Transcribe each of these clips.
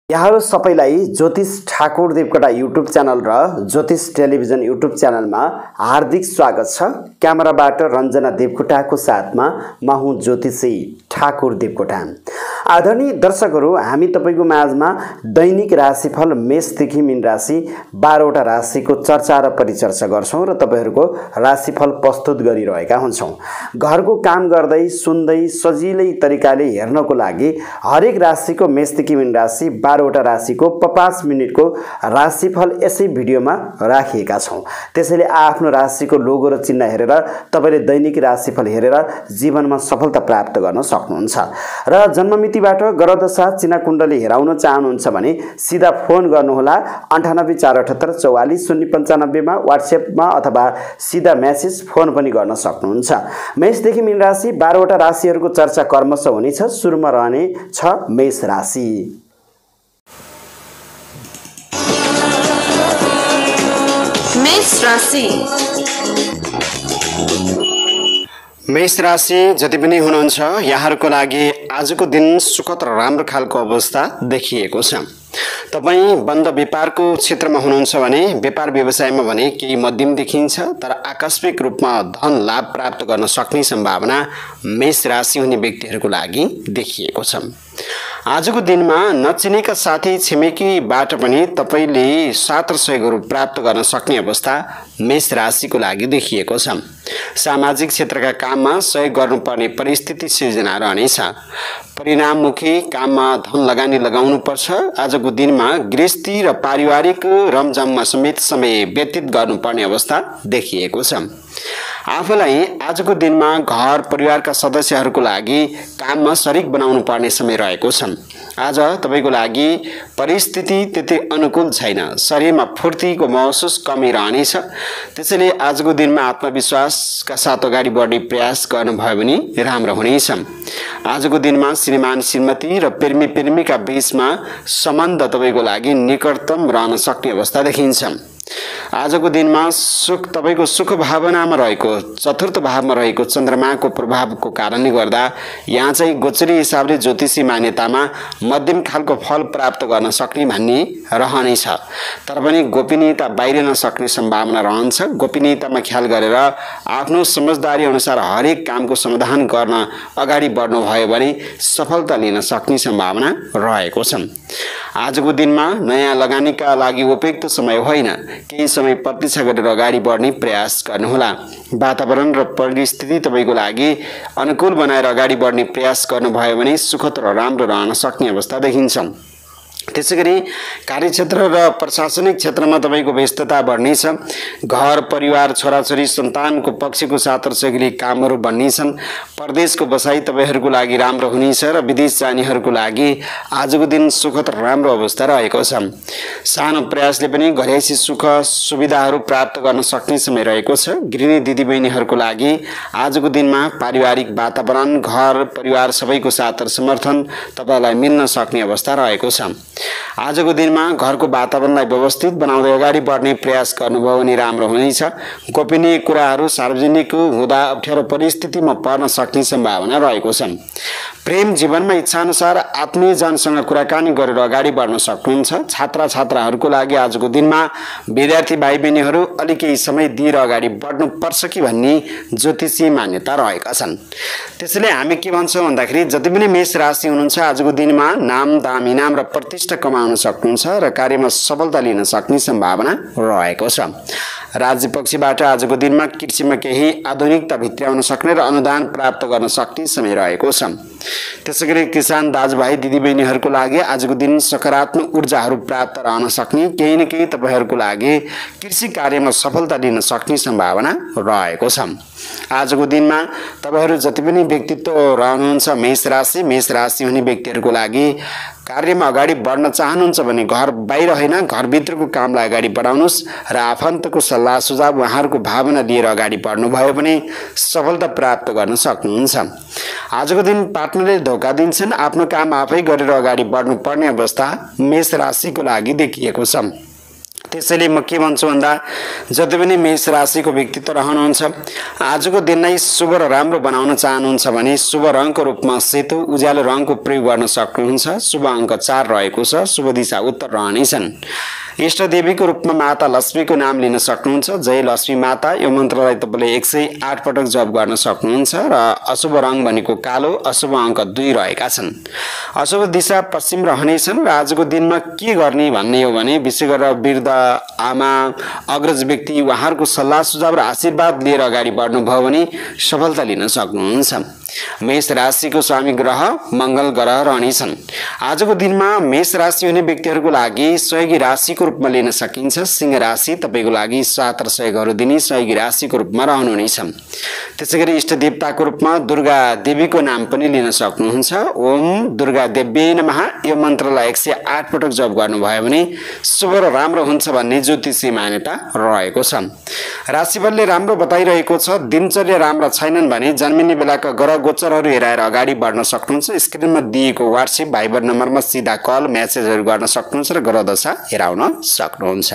यहाँहरु सबैलाई ज्योतिष Thakur Devkota YouTube channel र ज्योतिष टेलिभिजन युट्युब च्यानलमा हार्दिक स्वागत छ। क्यामेराबाट रञ्जना देवकोटाको साथमा म हुँ ज्योतिषी ठाकुर देवकोटा। आदरणीय दर्शकहरू, हामी तपाईको माझमा दैनिक राशिफल मेषदेखि मीन राशि 12 वटा राशिको चर्चा र परिचर्चा गर्छौं र तपाईहरुको राशिफल प्रस्तुत गरिरहेका हुन्छौं। घरको काम गर्दै सुन्दै सजिलै तरिकाले हेर्नको लागि हरेक राशिको मेषदेखि मीन राशि 12 वटा राशिको 5 मिनेटको राशिफल यसै भिडियोमा राखिएका छौं। त्यसैले आफ्नो राशिको लोगो र चिन्ह हेरेर तपाईले दैनिक राशिफल हेरेर जीवनमा सफलता प्राप्त गर्न सक्नुहुन्छ। र जन्ममितिबाट ग्रहदशा चिन्ह कुण्डली हेराउन चाहनुहुन्छ भने सिधा फोन गर्नुहोला 9848844095 मा, व्हाट्सएपमा अथवा सिधा मेसेज फोन पनि गर्न सक्नुहुन्छ। मेषदेखि मीन राशि 12 वटा राशिहरूको चर्चा क्रमशः हुनेछ। सुरुमा रहने छ मेष राशि। मेष राशि जति पनि हुनुहुन्छ यहाँहरुको लागि आजको दिन सुखद र राम्रो खालको अवस्था देखिएको छ। तपाई बन्द व्यापारको क्षेत्रमा हुनुहुन्छ भने व्यापार व्यवसायमा भने केही मध्यम देखिन्छ, तर आकस्मिक रूपमा धन लाभ प्राप्त गर्न सक्ने सम्भावना मेष राशि हुने व्यक्तिहरुको लागि देखिएको छ। आजको दिनमा नचिनेका साथी छिमेकीबाट पनि तपाईले साथ र सहयोगहरू प्राप्त गर्न सक्ने अवस्था मेष राशिको लागि देखिएको छ। सामाजिक क्षेत्रका काममा सहयोग गर्नुपर्ने परिस्थिति सिर्जना रहनेछ। परिणाममुखी काममा धन लगानी लगाउनु पर्छ। आजको दिनमा गृहस्थी र पारिवारिक रमझममा समेत समय व्यतीत गर्नुपर्ने अवस्था देखिएको छ। आफूलाई आजको दिनमा घर परिवारका सदस्यहरूको लागि काममा शरीक बनाउनु पर्ने समय रहेको छ। आज तपाईको लागि परिस्थिति त्यति अनुकूल छैन। शरीरमा फुर्तीको महसुस कमी रहनेछ। त्यसैले आजको दिनमा आत्मविश्वासका साथ अगाडि बढ्ने प्रयास गर्नुभयो भने राम्रो हुनेछ। आजको दिनमा श्रीमान श्रीमती र प्रेमी प्रेमीका बीचमा सम्बन्ध तपाईको लागि निकटतम रहन सक्ने अवस्था देखिन्छ। आजको दिनमा सुख तपाईको सुख भावनामा रहेको चतुर्थ भावमा रहेको चन्द्रमाको प्रभावको कारणले गर्दा यहाँ चाहिँ गोचरी हिसाबले ज्योतिषी मान्यतामा मध्यम खालको फल प्राप्त गर्न सक्ने भन्ने रहनेछ। तर पनि गोपनीयता बाहिरिन सक्ने सम्भावना रहन्छ। गोपनीयतामा ख्याल गरेर आफ्नो समझदारी अनुसार हरेक कामको समाधान गर्न अगाडि बढ्नु भयो भने सफलता लिन सक्ने सम्भावना रहेको छ। आजको दिनमा नयाँ लगानीका लागि उपयुक्त समय होइन। केही समय प्रतीक्षा गरेर अगाडि बढ्ने प्रयास गर्नुहोला। वातावरण र परिस्थिति तपाईको लागि अनुकूल बनाएर अगाडि बढ्ने प्रयास गर्नुभयो भने सुखद र राम्रो रहन सक्ने अवस्था देखिन्छ। त्यसैगरी कार्यक्षेत्र र प्रशासनिक क्षेत्रमा तपाईको व्यस्तता बढ्नेछ। घर परिवार छोराछोरी सन्तानको पक्षको साथ र सहयोगी कामहरू बढ्नेछन्। परदेशको बसाई तपाईहरुको लागि राम्रो हुनेछ र विदेश जानेहरुको लागि आजको दिन सुखद र राम्रो अवस्था रहेको छ। सानो प्रयासले पनि घरैसी सुख सुविधाहरू प्राप्त गर्न सक्ने समय रहेको छ। गृहिणी दिदीबहिनीहरुको लागि आजको दिनमा पारिवारिक वातावरण घर परिवार सबैको साथ र समर्थन तपाईलाई मिल्न सक्ने अवस्था रहेको छ। आजको दिनमा घरको वातावरणलाई व्यवस्थित बनाउँदै अगाडि बढ्ने प्रयास गर्नुभयो भने राम्रो हुनेछ। गोपनीय कुराहरू सार्वजनिक हुँदा अप्ठ्यारो परिस्थितिमा पर्न सक्ने सम्भावना रहेको छ। प्रेम जीवनमा इच्छाअनुसार आत्मीयजनसँग कुराकानी गरेर अगाडि बढ्न सक्नुहुन्छ। छात्र छात्राहरूको लागि आजको दिनमा विद्यार्थी भाइ बहिनीहरू अलि केही समय दिएर अगाडि बढ्नु पर्छ कि भन्ने ज्योतिषीय मान्यता रहेका छन्। त्यसैले हामी के भन्छौं भन्दाखेरि जति पनि मेष राशि हुनुहुन्छ आजको दिनमा नाम दाम इनाम र प्रतिष्ठा कमाउन सक्नुहुन्छ र कार्यमा सफलता लिन सक्ने सम्भावना रहेको छ। राज्य पक्षबाट आजको दिनमा कृषिमा केही आधुनिकता भित्र्याउन सक्ने र अनुदान प्राप्त गर्न सक्ने समय रहेको छ। त्यसैगरी किसान दाजुभाइ दिदीबहिनीहरूको लागि आजको दिन सकारात्मक ऊर्जाहरू प्राप्त रहन सक्ने, केही न केही तपाईहरुको लागि कृषि कार्यमा सफलता लिन सक्ने सम्भावना रहेको छ। आजको दिनमा तपाईहरु जति पनि व्यक्तित्व रहनुहुन्छ मेष राशि हुने व्यक्तिहरुको लागि कार्यमा अगाडि बढ्न चाहनुहुन्छ भने घर बाहिर होइन घरभित्रको कामलाई अगाडि बढाउनुस् र आफन्तको सल्लाह सुझाव उहाँहरूको भावना लिएर अगाडि बढ्नु भयो भने सफलता प्राप्त गर्न सक्नुहुन्छ। आजको दिन पार्टनरले धोका दिन्छन्। आफ्नो काम आफै गरेर अगाडि बढ्नु पर्ने अवस्था मेष राशिको लागि देखिएको छ। त्यसैले म के भन्छु भन्दा जति पनि मेष राशिको व्यक्तित्व रहनुहुन्छ आजको दिन नै शुभ र राम्रो बनाउन चाहनुहुन्छ भने शुभ रङको रूपमा सेतो उज्यालो रङको प्रयोग गर्न सक्नुहुन्छ। शुभ अङ्क 4 रहेको छ। शुभ दिशा उत्तर रहनेछन्। इष्ट देवीको रूपमा माता लक्ष्मीको नाम लिन सक्नुहुन्छ। जय लक्ष्मी माता यो मन्त्रलाई तपाईँले 108 पटक जप गर्न सक्नुहुन्छ। र अशुभ रङ भनेको कालो, अशुभ अङ्क 2 रहेका छन्। अशुभ दिशा पश्चिम रहनेछन् र आजको दिनमा के गर्ने भन्ने हो भने विशेष गरेर वृद्ध आमा अग्रज व्यक्ति उहाँहरूको सल्लाह सुझाव र आशीर्वाद लिएर अगाडि बढ्नुभयो भने सफलता लिन सक्नुहुन्छ। मेष राशिको स्वामी ग्रह मङ्गल ग्रह रहनेछन्। आजको दिनमा मेष राशि हुने व्यक्तिहरूको लागि सहयोगी राशिको रूपमा लिन सकिन्छ। सिंह राशि तपाईँको लागि साथ र सहयोगहरू दिने सहयोगी राशिको रूपमा रहनुहुनेछ। त्यसै गरी इष्ट देवताको रूपमा दुर्गा देवीको नाम पनि लिन सक्नुहुन्छ। ओम दुर्गा देवी नमः यो मन्त्रलाई 108 पटक जप गर्नुभयो भने शुभ र राम्रो हुन्छ भन्ने ज्योतिषी मान्यता रहेको छ। राशिफलले राम्रो बताइरहेको छ। दिनचर्या राम्रा छैनन् भने जन्मिने बेलाका ग्रह गोचरहरू हेराएर अगाडि बढ्न सक्नुहुन्छ। स्क्रिनमा दिएको व्हाट्सएप भाइबर नम्बरमा सिधा कल मेसेजहरू गर्न सक्नुहुन्छ र ग्रह दशा हेराउन सक्नुहुन्छ।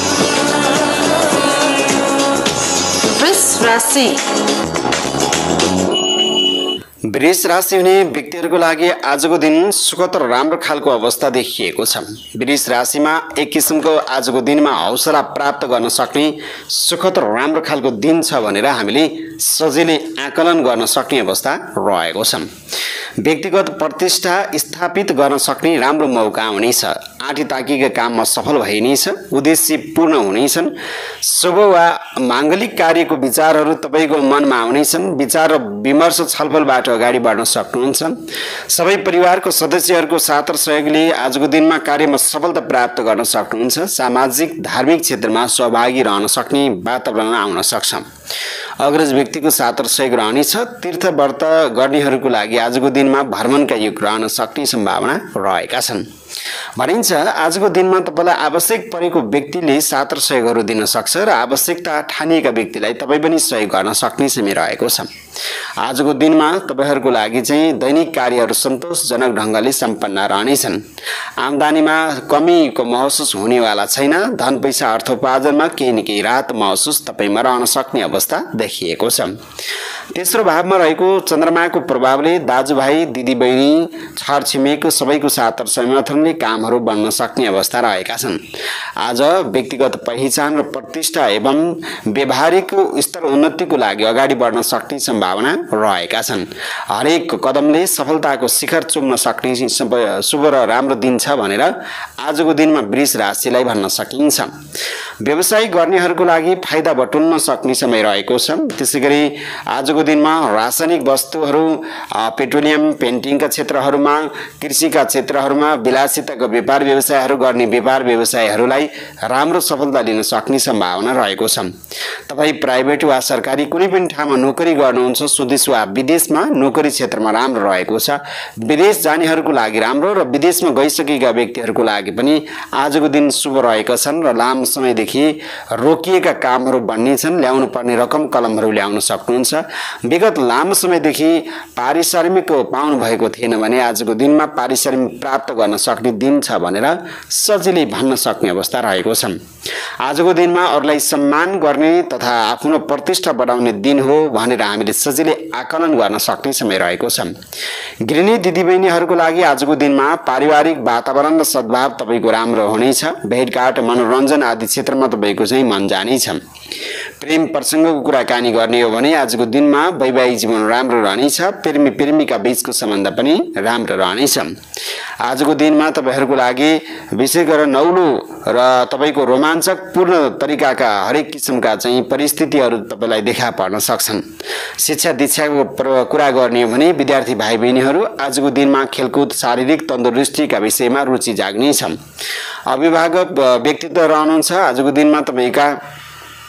वृष राशि हुने व्यक्तिहरूको लागि आजको दिन सुखद र राम्रो खालको अवस्था देखिएको छ। वृष राशिमा एक किसिमको आजको दिनमा हौसला प्राप्त गर्न सक्ने सुखद र राम्रो खालको दिन छ भनेर हामीले सजिलै आकलन गर्न सक्ने अवस्था रहेको छ। व्यक्तिगत प्रतिष्ठा स्थापित गर्न सक्ने राम्रो मौका हुनेछ। आँटी ताकीका काममा सफल भइनेछ। उद्देश्य पूर्ण हुनेछन्। शुभ वा माङ्गलिक कार्यको विचारहरू तपाईँको मनमा आउनेछन्। विचार र विमर्श छलफलबाट अगाडि बढ्न सक्नुहुन्छ। सबै परिवारको सदस्यहरूको साथ र सहयोगले आजको दिनमा कार्यमा सफलता प्राप्त गर्न सक्नुहुन्छ। सामाजिक धार्मिक क्षेत्रमा सहभागी रहन सक्ने वातावरण आउन सक्छ। अग्रज व्यक्तिको साथ र सहयोग रहनेछ। तीर्थ व्रत गर्नेहरूको लागि आजको दिनमा भ्रमणका योग रहन सक्ने सम्भावना रहेका छन्। भनिन्छ आजको दिनमा तपाईँलाई आवश्यक परेको व्यक्तिले साथ र सहयोगहरू दिन सक्छ र आवश्यकता ठानिएका व्यक्तिलाई तपाईँ पनि सहयोग गर्न सक्ने समय रहेको छ। आजको दिनमा तपाईँहरूको लागि चाहिँ दैनिक कार्यहरू सन्तोषजनक ढङ्गले सम्पन्न रहनेछन्। आम्दानीमा कमीको महसुस हुनेवाला छैन। धन पैसा अर्थोपार्जनमा केही न केही राहत महसुस तपाईँमा रहन सक्ने अवस्था देखिएको छ। तेस्रो भावमा रहेको चन्द्रमाको प्रभावले दाजुभाइ दिदीबहिनी छरछिमेकको सबैको साथ र समर्थनले कामहरू बन्न सक्ने अवस्था रहेका छन्। आज व्यक्तिगत पहिचान र प्रतिष्ठा एवं व्यवहारिक स्तर उन्नतिको लागि अगाडि बढ्न सक्ने सम्भावना रहेका छन्। हरेक कदमले सफलताको शिखर चुम्न सक्ने शुभ र राम्रो दिन छ भनेर आजको दिनमा वृष राशिलाई भन्न सकिन्छ। व्यवसाय गर्नेहरूको लागि फाइदा बटुल्न सक्ने समय रहेको छ। त्यसैगरी आजको दिनमा रासायनिक वस्तुहरू पेट्रोलियम पेन्टिङका क्षेत्रहरूमा कृषिका क्षेत्रहरूमा विलासिताको व्यापार व्यवसायहरू गर्ने व्यापार व्यवसायहरूलाई राम्रो सफलता लिन सक्ने सम्भावना रहेको छ। तपाईँ प्राइभेट वा सरकारी कुनै पनि ठाउँमा नोकरी गर्नुहुन्छ स्वदेश वा विदेशमा नोकरी क्षेत्रमा राम्रो रहेको छ। विदेश जानेहरूको लागि राम्रो र विदेशमा गइसकेका व्यक्तिहरूको लागि पनि आजको दिन शुभ रहेका छन् र लामो समयदेखि रोकिएका कामहरू बन्नेछन्। ल्याउनु पर्ने रकम कलमहरू ल्याउन सक्नुहुन्छ। विगत लामो समयदेखि पारिश्रमिक पाउनु भएको थिएन भने आजको दिनमा पारिश्रमिक प्राप्त गर्न सक्ने दिन छ भनेर सजिलै भन्न सक्ने अवस्था रहेको छ। आजको दिनमा अरूलाई सम्मान गर्ने तथा आफ्नो प्रतिष्ठा बढाउने दिन हो भनेर हामीले सजिलै आकलन गर्न सक्ने समय रहेको छ। गृहिणी दिदीबहिनीहरूको लागि आजको दिनमा पारिवारिक वातावरण र सद्भाव तपाईँको राम्रो हुनेछ। भेटघाट मनोरञ्जन आदि क्षेत्रमा तपाईँको चाहिँ मन जानेछ। प्रेम प्रसङ्गको कुराकानी गर्ने हो भने आजको दिनमा वैवाहिक जीवन राम्रो रहनेछ। प्रेमी प्रेमिका बीचको सम्बन्ध पनि राम्रो रहनेछ। आजको दिनमा तपाईँहरूको लागि विशेष गरेर नौलो र तपाईँको रोमाञ्चकपूर्ण तरिकाका हरेक किसिमका चाहिँ परिस्थितिहरू तपाईँलाई देखा पर्न सक्छन्। शिक्षा दीक्षाको कुरा गर्ने हो भने विद्यार्थी भाइ बहिनीहरू आजको दिनमा खेलकुद शारीरिक तन्दुरुस्तीका विषयमा रुचि जाग्नेछ। अभिभावक व्यक्तित्व रहनुहुन्छ। आजको दिनमा तपाईँका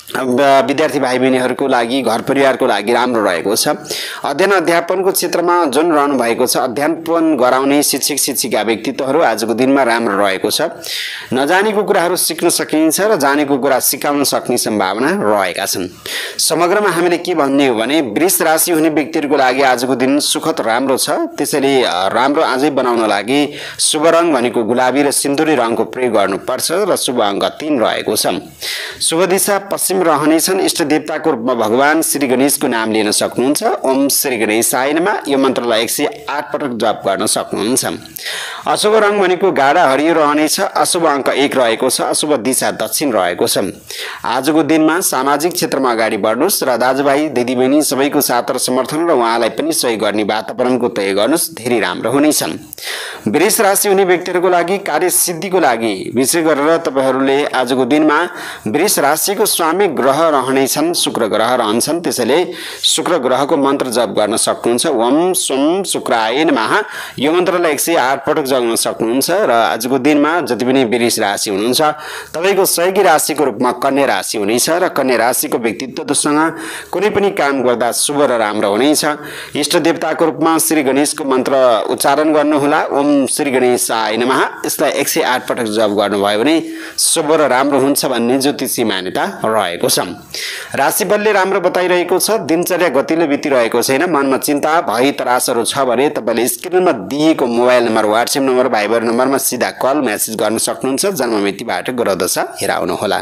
विद्यार्थी भाइ बहिनीहरूको लागि घर परिवारको लागि राम्रो रहेको छ। अध्ययन अध्यापनको क्षेत्रमा जुन रहनु भएको छ, अध्ययन गराउने शिक्षक शिक्षिका व्यक्तित्वहरू आजको दिनमा राम्रो रहेको छ। नजानेको कुराहरू सिक्न सकिन्छ र जानेको कुरा सिकाउन सक्ने सम्भावना रहेका छन्। समग्रमा हामीले के भन्ने हो भने वृष राशि हुने व्यक्तिहरूको लागि आजको दिन सुखद राम्रो छ। त्यसैले राम्रो आजै बनाउन लागि शुभ रङ भनेको गुलाबी र सिन्दुरी रङको प्रयोग गर्नुपर्छ र शुभ अङ्क 3 रहेको छ। शुभ दिशा पश्चिम रहनेछन्। इष्ट देवताको रूपमा भगवान श्री गणेशको नाम लिन सक्नुहुन्छ। ओम श्री गणेशाय नमः यो मन्त्रलाई 108 पटक जप गर्न सक्नुहुन्छ। अशुभ रङ भनेको गाढा हरियो रहनेछ। अशुभ अङ्क 1 रहेको छ। अशुभ दिशा दक्षिण रहेको छ। आजको दिनमा सामाजिक क्षेत्रमा अगाडि बढ्नुहोस् र दाजुभाइ दिदीबहिनी सबैको साथ र समर्थन र उहाँलाई पनि सहयोग गर्ने वातावरणको तय गर्नुहोस्, धेरै राम्रो हुनेछन्। वृष राशि हुने व्यक्तिहरूको लागि कार्य सिद्धिको लागि विशेष गरेर तपाईँहरूले आजको दिनमा वृष राशिको स्वामी ग्रह रहनेछन्, शुक्र ग्रह रहन्छन्। त्यसैले शुक्र ग्रहको मन्त्र जप गर्न सक्नुहुन्छ। ओम सोम शुक्राय नमः यो मन्त्रलाई 108 पटक जप्न सक्नुहुन्छ। र आजको दिनमा जति पनि वृष राशि हुनुहुन्छ तपाईँको सहयोगी राशिको रूपमा कन्या राशि हुनेछ र कन्या राशिको व्यक्तित्वसँग कुनै पनि काम गर्दा शुभ र राम्रो हुनेछ। इष्ट देवताको रूपमा श्री गणेशको मन्त्र उच्चारण गर्नुहोला। ओम श्री गणेशाय नमः यसलाई 108 पटक जप गर्नुभयो भने शुभ र राम्रो हुन्छ भन्ने ज्योतिषी मान्यता रहेको छ। राशिफलले राम्रो बताइरहेको छ। दिनचर्या गतिलो बितिरहेको छैन। मनमा चिन्ता भय तरासहरू छ भने तपाईँले स्क्रिनमा दिएको mobile number, WhatsApp number, Viber नम्बरमा सिधा कल मेसेज गर्न सक्नुहुन्छ। जन्ममितिबाट ग्रह दशा हेराउनुहोला।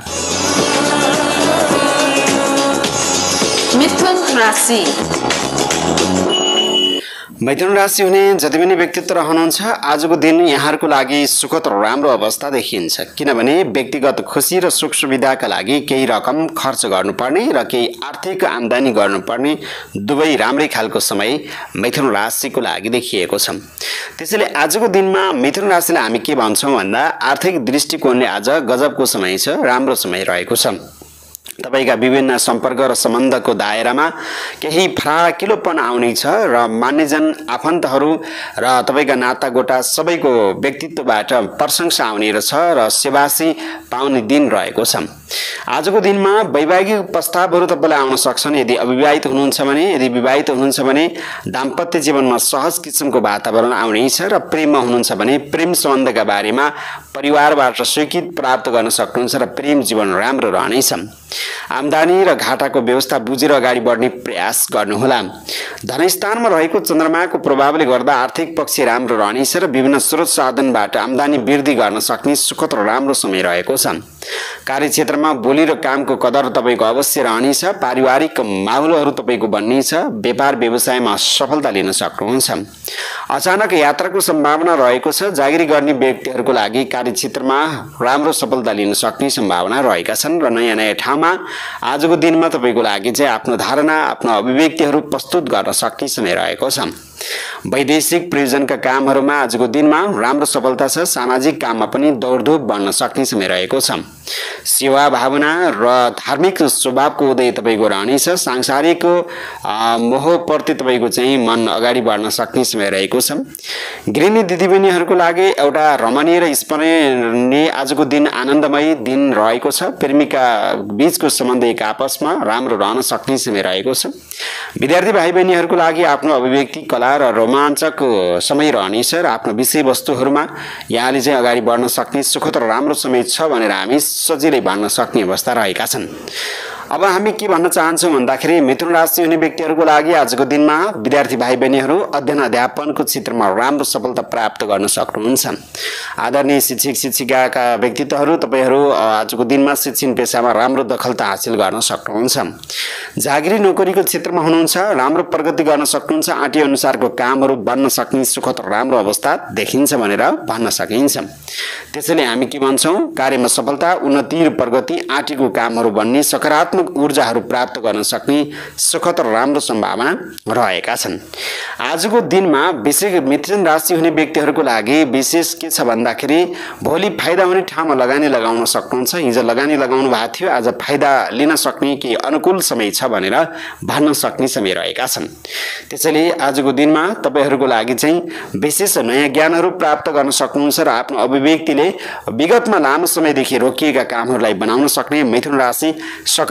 मिथुन राशि। मिथुन राशि हुने जति पनि व्यक्तित्व रहनुहुन्छ आजको दिन यहाँहरूको लागि सुखद र राम्रो अवस्था देखिन्छ। किनभने व्यक्तिगत खुसी र सुख सुविधाका लागि केही रकम खर्च गर्नुपर्ने र केही आर्थिक आम्दानी गर्नुपर्ने दुवै राम्रै खालको समय मिथुन राशिको लागि देखिएको छ। त्यसैले आजको दिनमा मिथुन राशिलाई हामी के भन्छौँ भन्दा आर्थिक दृष्टिकोणले आज गजबको समय छ, राम्रो समय रहेको छ। तपाईका विभिन्न सम्पर्क र सम्बन्धको दायरामा केही फराकिलोपन आउने छ र मान्यजन आफन्तहरू र तपाईका नातागोटा सबैको व्यक्तित्वबाट प्रशंसा आउने रहेछ र सेवासी पाउने दिन रहेको छ। आजको दिनमा वैवाहिक प्रस्तावहरू तपाईँलाई आउन सक्छन्। यदि अविवाहित हुनुहुन्छ भने, यदि विवाहित हुनुहुन्छ भने दाम्पत्य जीवनमा सहज किसिमको वातावरण आउनेछ र प्रेममा हुनुहुन्छ भने प्रेम सम्बन्धका बारेमा परिवारबाट स्वीकृति प्राप्त गर्न सक्नुहुन्छ र प्रेम जीवन राम्रो रहनेछ। आम्दानी र घाटाको व्यवस्था बुझेर अगाडि बढ्ने प्रयास गर्नुहोला। धनस्थानमा रहेको चन्द्रमाको प्रभावले गर्दा आर्थिक पक्ष राम्रो रहनेछ र विभिन्न स्रोत साधनबाट आम्दानी वृद्धि गर्न सक्ने सुखद र राम्रो समय रहेको छ। कार्यक्षेत्रमा बोली र कामको कदर तपाईँको अवश्य रहनेछ। पारिवारिक माहौलहरू तपाईँको बन्नेछ। व्यापार व्यवसायमा सफलता लिन सक्नुहुन्छ। अचानक यात्राको सम्भावना रहेको छ। जागिरी गर्ने व्यक्तिहरूको लागि कार्यक्षेत्रमा राम्रो सफलता लिन सक्ने सम्भावना रहेका छन् र नयाँ नयाँ ठाउँमा आजको दिनमा तपाईँको लागि चाहिँ आफ्नो धारणा, आफ्नो अभिव्यक्तिहरू प्रस्तुत गर्न सक्ने समय रहेको छ। वैदेशिक प्रयोजनका कामहरूमा आजको दिनमा राम्रो सफलता छ। सामाजिक काममा पनि दौडधुप बन्न सक्ने समय रहेको छ। सेवा भावना र धार्मिक स्वभावको उदय तपाईँको रहनेछ। सांसारिक मोहप्रति तपाईँको चाहिँ मन अगाडि बढ्न सक्ने समय रहेको छ। गृहिणी दिदीबहिनीहरूको लागि एउटा रमणीय र स्मरणीय आजको दिन आनन्दमय दिन रहेको छ। प्रेमिका बीचको सम्बन्ध एक आपसमा राम्रो रहन सक्ने समय रहेको छ। विद्यार्थी भाइ बहिनीहरूको लागि आफ्नो अभिव्यक्ति, कला र रोमाञ्चक समय रहनेछ र आफ्नो विषयवस्तुहरूमा यहाँले चाहिँ अगाडि बढ्न सक्ने सुखद र राम्रो समय छ भनेर हामी सजिलै भन्न सक्ने अवस्था रहेका छन्। अब हामी के भन्न चाहन्छौँ भन्दाखेरि मिथुन राशि हुने व्यक्तिहरूको लागि आजको दिनमा विद्यार्थी भाइ बहिनीहरू अध्ययन अध्यापनको क्षेत्रमा राम्रो सफलता प्राप्त गर्न सक्नुहुन्छ। आदरणीय शिक्षक शिक्षिकाका व्यक्तित्वहरू तपाईँहरू आजको दिनमा शिक्षण पेसामा राम्रो दखलता हासिल गर्न सक्नुहुन्छ। जागिरी नोकरीको क्षेत्रमा हुनुहुन्छ, राम्रो प्रगति गर्न सक्नुहुन्छ। आँटी अनुसारको कामहरू बन्न सक्ने सुखद राम्रो अवस्था देखिन्छ भनेर भन्न सकिन्छ। त्यसैले हामी के भन्छौँ, कार्यमा सफलता, उन्नति र प्रगति, आँटीको कामहरू बन्ने, सकारात्मक ऊर्जाहरू प्राप्त गर्न सक्ने सुखद र राम्रो सम्भावना रहेका छन्। आजको दिनमा विशेष मिथुन राशि हुने व्यक्तिहरूको लागि विशेष के छ भन्दाखेरि भोलि फाइदा हुने ठाउँमा लगानी लगाउन सक्नुहुन्छ। हिजो लगानी लगाउनु भएको थियो, आज फाइदा लिन सक्ने केही अनुकूल समय छ भनेर भन्न सक्ने समय रहेका छन्। त्यसैले आजको दिनमा तपाईँहरूको लागि चाहिँ विशेष नयाँ ज्ञानहरू प्राप्त गर्न सक्नुहुन्छ र आफ्नो अभिव्यक्तिले विगतमा लामो समयदेखि रोकिएका कामहरूलाई बनाउन सक्ने मिथुन राशि सकारात्मक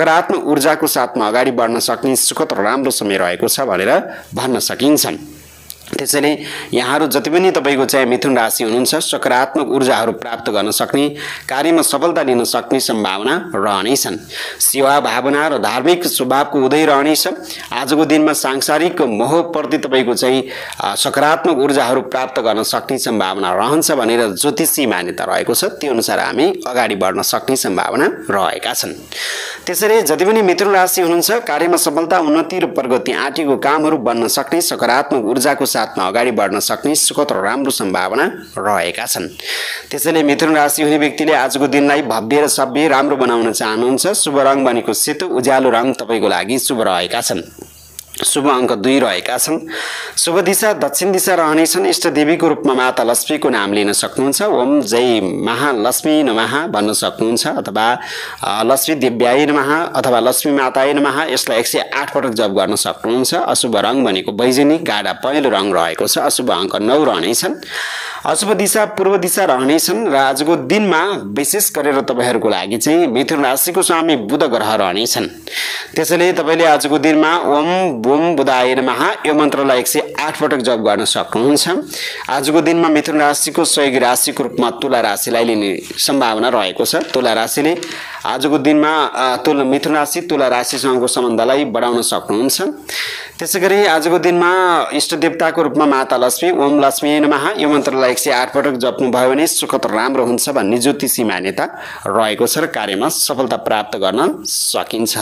सकारात्मक ऊर्जाको साथमा अगाडि बढ्न सक्ने सुखद र राम्रो समय रहेको छ भनेर भन्न सकिन्छ। त्यसैले यहाँहरू जति पनि तपाईको चाहिँ मिथुन राशि हुनुहुन्छ सकारात्मक ऊर्जाहरू प्राप्त गर्न सक्ने, कार्यमा सफलता लिन सक्ने सम्भावना रहनेछन्। सेवा भावना र धार्मिक स्वभावको उदय रहनेछ। आजको दिनमा सांसारिक मोहप्रति तपाईको चाहिँ सकारात्मक ऊर्जाहरू प्राप्त गर्न सक्ने सम्भावना रहन्छ भनेर ज्योतिषी मान्यता रहेको छ। त्यो अनुसार हामी अगाडि बढ्न सक्ने सम्भावना रहेका छन्। त्यसैले जति पनि मिथुन राशि हुनुहुन्छ कार्यमा सफलता, उन्नति र प्रगति, आँटेको कामहरू बन्न सक्ने, सकारात्मक ऊर्जाको साथमा अगाडि बढ्न सक्ने सुखद र राम्रो सम्भावना रहेका छन्। त्यसैले मिथुन राशि हुने व्यक्तिले आजको दिनलाई भव्य र सभ्य राम्रो बनाउन चाहनुहुन्छ। शुभ रङ भनेको सेतो, उज्यालो रङ तपाईको लागि शुभ रहेका छन्। शुभ अङ्क 2 रहेका छन्। शुभ दिशा दक्षिण दिशा रहनेछन्। इष्ट देवीको रूपमा माता लक्ष्मीको नाम लिन सक्नुहुन्छ। ओम जय महालक्ष्मी नमः भन्न सक्नुहुन्छ, अथवा लक्ष्मी देव्याय नमः अथवा लक्ष्मी माताय नमः यसलाई 108 पटक जप गर्न सक्नुहुन्छ। अशुभ रङ भनेको बैजनी गाढा पहेँलो रङ रहेको छ। अशुभ अङ्क 9 रहनेछन्। अशुभ दिशा पूर्व दिशा रहनेछन् र आजको दिनमा विशेष गरेर तपाईहरूको लागि चाहिँ मिथुन राशिको स्वामी बुध ग्रह रहनेछन्। त्यसैले तपाईले आजको दिनमा ओम बुम बुधाय नमः यो मन्त्रलाई 108 पटक जप गर्न सक्नुहुन्छ। आजको दिनमा मिथुन राशिको सहयोगी राशिको रूपमा तुला राशिलाई लिने सम्भावना रहेको छ। तुला राशिले आजको दिनमा मिथुन राशि तुला राशिसँगको सम्बन्धलाई बढाउन सक्नुहुन्छ। त्यसैगरी आजको दिनमा इष्ट देवताको रूपमा माता लक्ष्मी ओम लक्ष्मी नमः यो मन्त्रलाई 108 पटक जप्नुभयो भने सुखद राम्रो हुन्छ भन्ने ज्योतिषी मान्यता रहेको छ र कार्यमा सफलता प्राप्त गर्न सकिन्छ।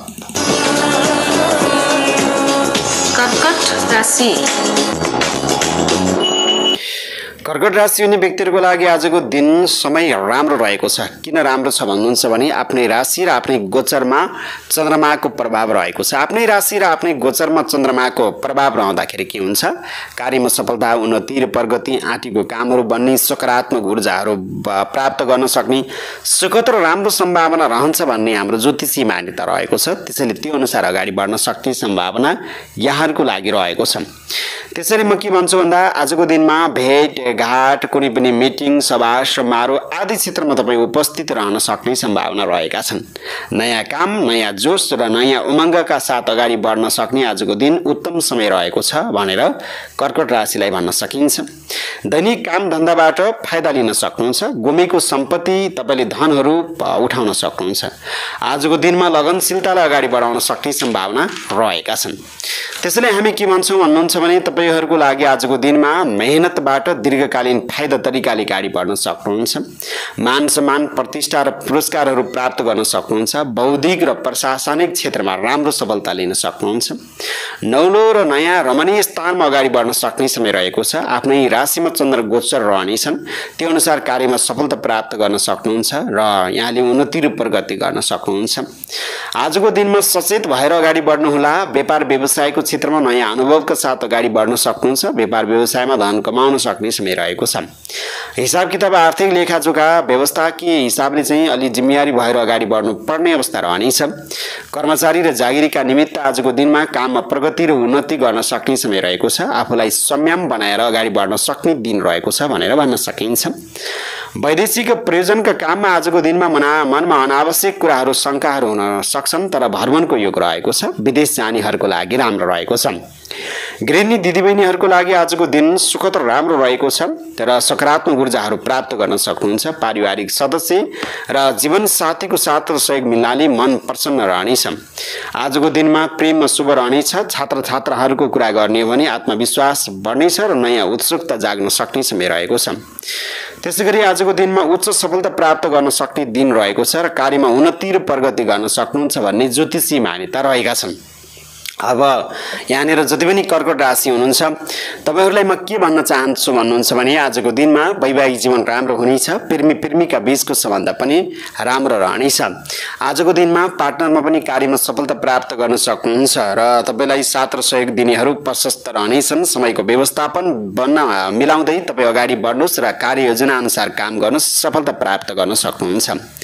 कर्कट राशि। कर्कट राशि हुने व्यक्तिहरूको लागि आजको दिन समय राम्रो रहेको छ। किन राम्रो छ भन्नुहुन्छ भने आफ्नै राशि र आफ्नै गोचरमा चन्द्रमाको प्रभाव रहेको छ। आफ्नै राशि र आफ्नै गोचरमा चन्द्रमाको प्रभाव रहँदाखेरि के हुन्छ, कार्यमा सफलता, उन्नति र प्रगति, आँटेको कामहरू बन्ने, सकारात्मक ऊर्जाहरू प्राप्त गर्न सक्ने सुखद र राम्रो सम्भावना रहन्छ भन्ने हाम्रो ज्योतिषी मान्यता रहेको छ। त्यसैले त्यो अनुसार अगाडि बढ्न सक्ने सम्भावना यहाँहरूको लागि रहेको छ। त्यसैले म के भन्छु भन्दा आजको दिनमा भेटघाट, कुनै पनि मिटिङ, सभा समारोह आदि क्षेत्रमा तपाईँ उपस्थित रहन सक्ने सम्भावना रहेका छन्। नयाँ काम, नयाँ जोस र नयाँ उमङ्गका साथ अगाडि बढ्न सक्ने आजको दिन उत्तम समय रहेको छ भनेर कर्कट राशिलाई भन्न सकिन्छ। दैनिक काम धन्दाबाट फाइदा लिन सक्नुहुन्छ। गुमेको सम्पत्ति तपाईँले धनहरू उठाउन सक्नुहुन्छ। आजको दिनमा लगनशीलतालाई अगाडि बढाउन सक्ने सम्भावना रहेका छन्। त्यसैले हामी के भन्छौँ भन्नुहुन्छ भने तपाईहरूको लागि आजको दिनमा मेहनतबाट दीर्घकालीन फाइदा तरिकाले अगाडि बढ्न सक्नुहुन्छ। मान सम्मान, प्रतिष्ठा र पुरस्कारहरू प्राप्त गर्न सक्नुहुन्छ। बौद्धिक र प्रशासनिक क्षेत्रमा राम्रो सफलता लिन सक्नुहुन्छ। नौलो र नयाँ रमणीय स्थानमा अगाडि बढ्न सक्ने समय रहेको छ। आफ्नै राशिमा चन्द्र गोचर रहनेछन्। त्यो अनुसार कार्यमा सफलता प्राप्त गर्न सक्नुहुन्छ र यहाँले उन्नति र प्रगति गर्न सक्नुहुन्छ। आजको दिनमा सचेत भएर अगाडि बढ्नुहोला। व्यापार व्यवसायको क्षेत्रमा नयाँ अनुभवका साथ अगाडि बढ्न सक्नुहुन्छ। व्यापार व्यवसायमा धन कमाउन सक्ने समय रहेको छ। हिसाब किताब, आर्थिक लेखाजोखा व्यवस्थाकीय हिसाबले चाहिँ अलि जिम्मेवारी भएर अगाडि बढ्नु पर्ने अवस्था रहनेछ। कर्मचारी र जागिरीका निमित्त आजको दिनमा काममा प्रगति र उन्नति गर्न सक्ने समय रहेको छ। आफूलाई संयम बनाएर अगाडि बढ्न सक्ने दिन रहेको छ भनेर भन्न सकिन्छ। वैदेशिक प्रयोजनका काममा आजको दिनमा मनमा अनावश्यक कुराहरू, शङ्काहरू हुन सक्छन्, तर भ्रमणको योग रहेको छ। विदेश जानेहरूको लागि राम्रो रहेको छ। गृहिणी दिदीबहिनीहरूको लागि आजको दिन सुखद र राम्रो रहेको छ र सकारात्मक ऊर्जाहरू प्राप्त गर्न सक्नुहुन्छ। पारिवारिक सदस्य र जीवनसाथीको साथ सहयोग मिल्नाले मन प्रसन्न रहनेछ। आजको दिनमा प्रेममा शुभ रहनेछ। छात्र छात्राहरूको कुरा गर्ने हो भने आत्मविश्वास बढ्नेछ र नयाँ उत्सुकता जाग्न सक्ने समय रहेको छ। त्यसैगरी आजको दिनमा उच्च सफलता प्राप्त गर्न सक्ने दिन रहेको छ र कार्यमा उन्नति र प्रगति गर्न सक्नुहुन्छ भन्ने ज्योतिषी मान्यता रहेका छन्। अब यहाँनिर जति पनि कर्कट राशि हुनुहुन्छ तपाईहरूलाई म के भन्न चाहन्छु भन्नुहुन्छ भने आजको दिनमा वैवाहिक जीवन राम्रो हुनेछ। प्रेमी प्रेमिका बीचको सम्बन्ध पनि राम्रो रहनेछ। आजको दिनमा पार्टनरमा पनि कार्यमा सफलता प्राप्त गर्न सक्नुहुन्छ र तपाईलाई साथ र सहयोग दिनेहरू प्रशस्त रहनेछन्। समयको व्यवस्थापन मिलाउँदै तपाईँ अगाडि बढ्नुहोस् र कार्ययोजना अनुसार काम गर्नुहोस्, सफलता प्राप्त गर्न सक्नुहुन्छ।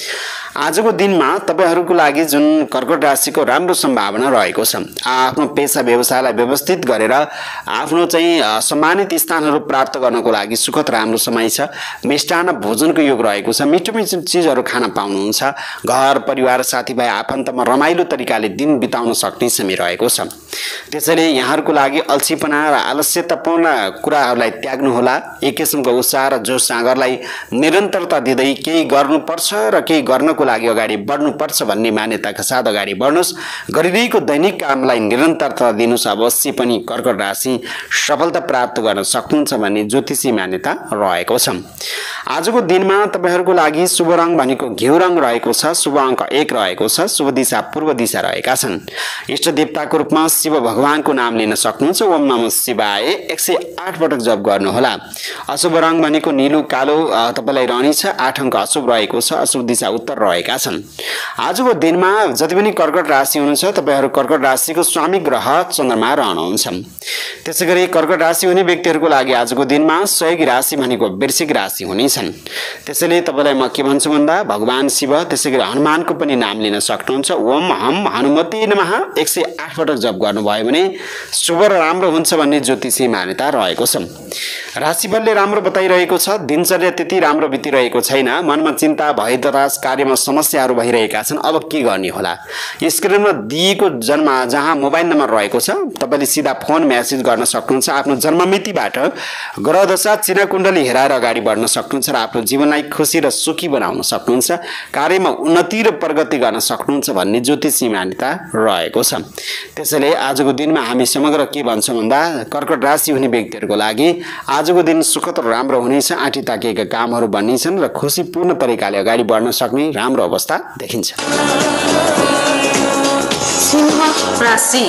आजको दिनमा तपाईहरूको लागि जुन कर्कट राशिको राम्रो सम्भावना रहेको छ, आफ्नो पेसा व्यवसायलाई व्यवस्थित गरेर आफ्नो चाहिँ सम्मानित स्थानहरू प्राप्त गर्नको लागि सुखद राम्रो समय छ। मिष्टान्न भोजनको योग रहेको छ, मिठो मिठो चिजहरू खान पाउनुहुन्छ। घर परिवार साथीभाइ आफन्तमा रमाइलो तरिकाले दिन बिताउन सक्ने समय रहेको छ। त्यसैले यहाँहरूको लागि अल्छीपना र आलस्यतापूर्ण कुराहरूलाई त्याग्नुहोला। एक किसिमको उत्साह र जोस जाँगरलाई निरन्तरता दिँदै केही गर्नुपर्छ र केही गर्नको लागि अगाडि बढ्नुपर्छ भन्ने मान्यताका साथ अगाडि बढ्नुहोस्। गरिरहेको दैनिक कामलाई निरन्तरता दिनुहोस्। अवश्य पनि कर्कट राशि सफलता प्राप्त गर्न सक्नुहुन्छ भन्ने ज्योतिषी मान्यता रहेको छ। आजको दिनमा तपाईहरूको लागि शुभ रङ भनेको घिउ रङ रहेको छ। शुभ अङ्क 1 रहेको छ। शुभ दिशा पूर्व दिशा रहेका छन्। इष्ट देवताको रूपमा शिव भगवानको नाम लिन सक्नुहुन्छ। ओम नमः शिवाय 108 पटक जप गर्नुहोला। अशुभ रङ भनेको नीलो कालो तपाईलाई रहने छ। 8 अङ्क अशुभ रहेको छ। अशुभ दिशा उत्तर रहेका छन्। आजको दिनमा जति पनि कर्कट राशि हुनुहुन्छ तपाईहरू कर्कट राशिको स्वामी ग्रह चन्द्रमा रहनुहुन्छ। त्यसैगरी कर्कट राशि हुने व्यक्तिहरूको लागि आजको दिनमा सहयोगी राशि भनेको वृश्चिक राशि हुनेछन्। त्यसैले तपाईलाई म के भन्छु भन्दा भगवान शिव त्यसैगरी हनुमानको पनि नाम लिन सक्नुहुन्छ। ओम हम हनुमते नमः 108 पटक जप गर्नुभयो भने शुभ र राम्रो हुन्छ भन्ने ज्योतिषी मान्यता रहेको छ। राशिफलले राम्रो बताइरहेको छ। दिनचर्या त्यति राम्रो बितिरहेको छैन। मनमा चिन्ता भय तरास कार्यमा समस्याहरू भइरहेका छन्। अब के गर्ने होला? स्क्रिनमा दिएको जन्म जहाँ मोबाइल नम्बर रहेको छ तपाईले सिधा फोन मेसेज गर्न सक्नुहुन्छ। आफ्नो जन्ममितिबाट ग्रह दशा चिना कुण्डली हेराएर अगाडि बढ्न सक्नुहुन्छ र आफ्नो जीवनलाई खुसी र सुखी बनाउन सक्नुहुन्छ। कार्यमा उन्नति र प्रगति गर्न सक्नुहुन्छ भन्ने ज्योतिषी मान्यता रहेको छ। त्यसैले आजको दिनमा हामी समग्र के भन्छौँ भन्दा कर्कट राशि हुने व्यक्तिहरूको लागि आजको दिन सुखद र राम्रो हुनेछ। आँटी ताकिएका कामहरू बन्नेछन् र खुसीपूर्ण तरिकाले अगाडि बढ्न सक्ने राम्रो अवस्था देखिन्छ। सिंह राशि